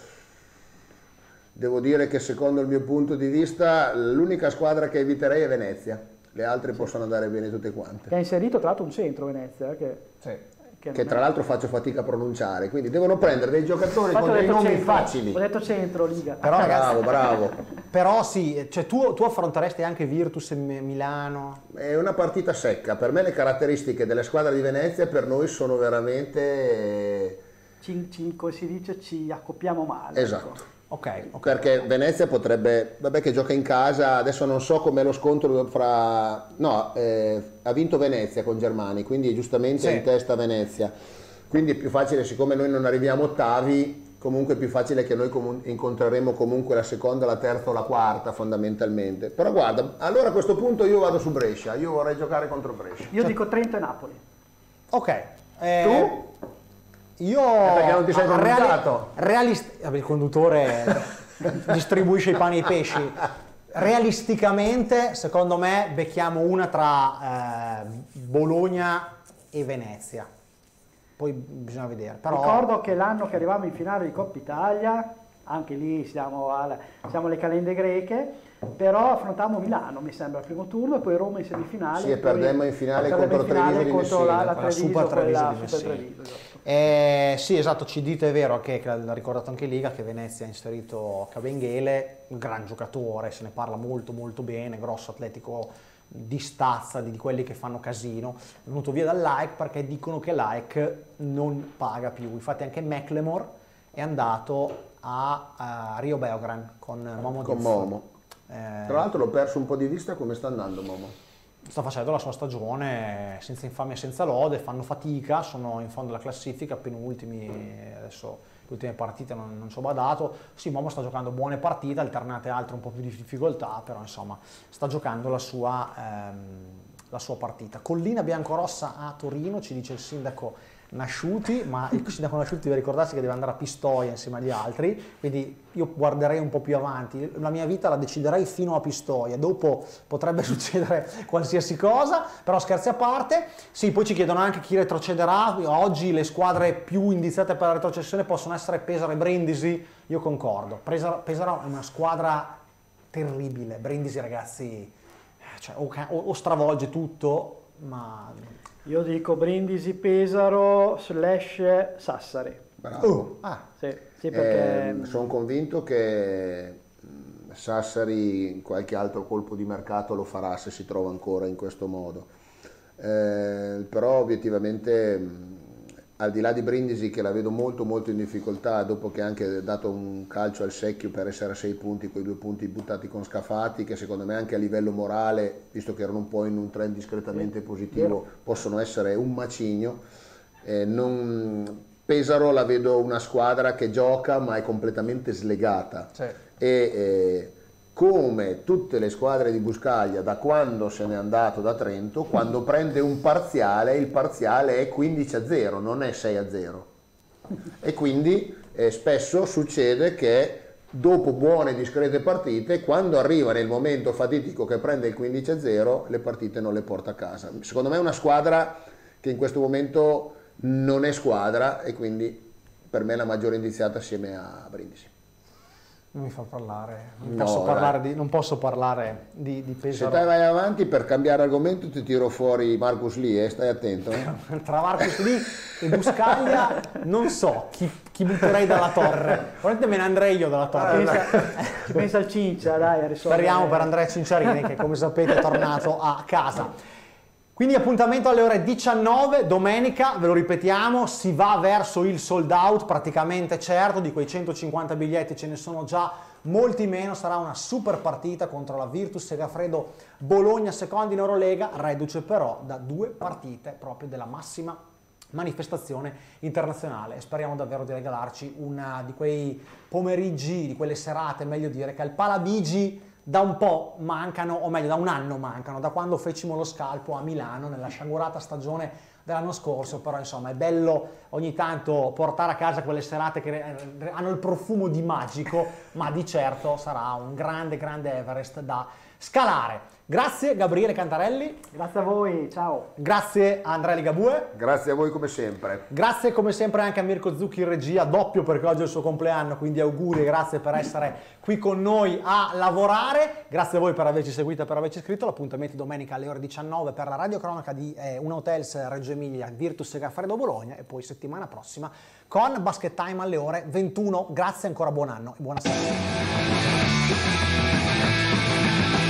Devo dire che secondo il mio punto di vista l'unica squadra che eviterei è Venezia, le altre sì. possono andare bene tutte quante. Che ha inserito tra l'altro un centro Venezia, che, sì. che, che tra l'altro faccio fatica a pronunciare, quindi devono prendere dei giocatori Infatti con dei nomi centro, facili. Ho detto centro, Liga. Però, bravo, bravo. Però sì, cioè tu, tu affronteresti anche Virtus e Milano? È una partita secca, per me le caratteristiche delle squadre di Venezia per noi sono veramente... Ci, ci, come si dice, ci accoppiamo male. Esatto. Ecco. Okay, okay, perché okay. Venezia potrebbe, vabbè che gioca in casa, adesso non so com'è lo scontro fra, no, eh, ha vinto Venezia con Germani, quindi giustamente sì. è in testa Venezia, quindi è più facile, siccome noi non arriviamo ottavi, comunque è più facile che noi comun incontreremo comunque la seconda, la terza o la quarta fondamentalmente. Però guarda, allora a questo punto io vado su Brescia, io vorrei giocare contro Brescia. Io cioè... dico Trento e Napoli. Ok. Eh... Tu? Io perché non ti sei pronunciato? Reali il conduttore distribuisce i pani e i pesci. Realisticamente, secondo me, becchiamo una tra eh, Bologna e Venezia. Poi bisogna vedere. Però... Ricordo che l'anno che arrivavamo in finale di Coppa Italia, anche lì siamo, alla, siamo alle calende greche, però affrontammo Milano, mi sembra, al primo turno, e poi Roma in semifinale. Sì, e perdemmo in finale contro Treviso di Messina. La, la, la Super Treviso di Messina. Eh, sì, esatto, ci dite, è vero, che l'ha ricordato anche Liga, che Venezia ha inserito Kabengele, un gran giocatore, se ne parla molto molto bene, grosso, atletico, di stazza, di, di quelli che fanno casino. È venuto via dal Like perché dicono che Like non paga più, infatti anche McLemore è andato a, a Rio Beograd con Momo con Diouf. Momo. Eh, Tra l'altro l'ho perso un po' di vista come sta andando Momo. sta facendo la sua stagione senza infamia e senza lode, fanno fatica, sono in fondo alla classifica, penultimi, adesso le ultime partite non, non ci ho badato. Sì, Momo sta giocando buone partite, alternate altre un po' più di difficoltà, però insomma sta giocando la sua, ehm, la sua partita. Collina biancorossa a Torino, ci dice il sindaco Nasciuti, ma il sindaco Nasciuti deve ricordarsi che deve andare a Pistoia insieme agli altri, quindi io guarderei un po' più avanti, la mia vita la deciderei fino a Pistoia, dopo potrebbe succedere qualsiasi cosa, però scherzi a parte. Sì, poi ci chiedono anche chi retrocederà, oggi le squadre più indiziate per la retrocessione possono essere Pesaro e Brindisi, io concordo, Pesaro, Pesaro è una squadra terribile, Brindisi ragazzi, cioè, o, o stravolge tutto, ma... Io dico Brindisi, Pesaro, slash Sassari. Bravo. Uh, ah. Sì, sì, perché... eh, sono convinto che Sassari qualche altro colpo di mercato lo farà se si trova ancora in questo modo. Eh, però obiettivamente, al di là di Brindisi, che la vedo molto molto in difficoltà dopo che ha anche dato un calcio al secchio per essere a sei punti, quei due punti buttati con Scafati, che secondo me anche a livello morale, visto che erano un po' in un trend discretamente positivo, possono essere un macigno. Eh, non... Pesaro la vedo una squadra che gioca ma è completamente slegata, sì. e eh, come tutte le squadre di Buscaglia da quando se n'è andato da Trento, quando prende un parziale, il parziale è quindici a zero, non è sei a zero, e quindi eh, spesso succede che dopo buone discrete partite, quando arriva nel momento fatidico che prende il quindici a zero, le partite non le porta a casa. Secondo me è una squadra che in questo momento non è squadra, e quindi per me è la maggiore indiziata assieme a Brindisi. Non mi fa parlare, non, No, posso, parlare di, non posso parlare di, di Pesaro. Se te vai avanti, per cambiare argomento ti tiro fuori Marcus Lee, eh? Stai attento. Eh? Tra Marcus Lee e Buscaglia non so chi, chi butterei dalla torre, probabilmente me ne andrei io dalla torre. Pensa, pensa al Cincia, dai, a risolvere. Speriamo per Andrea Cinciarini, che come sapete è tornato a casa. Quindi appuntamento alle ore diciannove, domenica, ve lo ripetiamo, si va verso il sold out praticamente certo, di quei centocinquanta biglietti ce ne sono già molti meno, sarà una super partita contro la Virtus Segafredo Bologna, secondi in Eurolega, reduce però da due partite proprio della massima manifestazione internazionale. Speriamo davvero di regalarci una di quei pomeriggi, di quelle serate, meglio dire, che al Palabigi da un po' mancano, o meglio da un anno mancano, da quando fecimo lo scalpo a Milano nella sciagurata stagione dell'anno scorso. Però insomma è bello ogni tanto portare a casa quelle serate che hanno il profumo di magico, ma di certo sarà un grande grande Everest da scalare. Grazie Gabriele Cantarelli. Grazie a voi, ciao. Grazie a Andrea Ligabue. Grazie a voi come sempre. Grazie come sempre anche a Mirko Zucchi in regia, doppio perché oggi è il suo compleanno, quindi auguri e grazie per essere qui con noi a lavorare. Grazie a voi per averci seguito e per averci iscritto. L'appuntamento è domenica alle ore diciannove per la radiocronaca di eh, Una Hotels Reggio Emilia, Virtus Segafredo Bologna, e poi settimana prossima con Basket Time alle ore ventuno. Grazie, ancora buon anno e buona serata.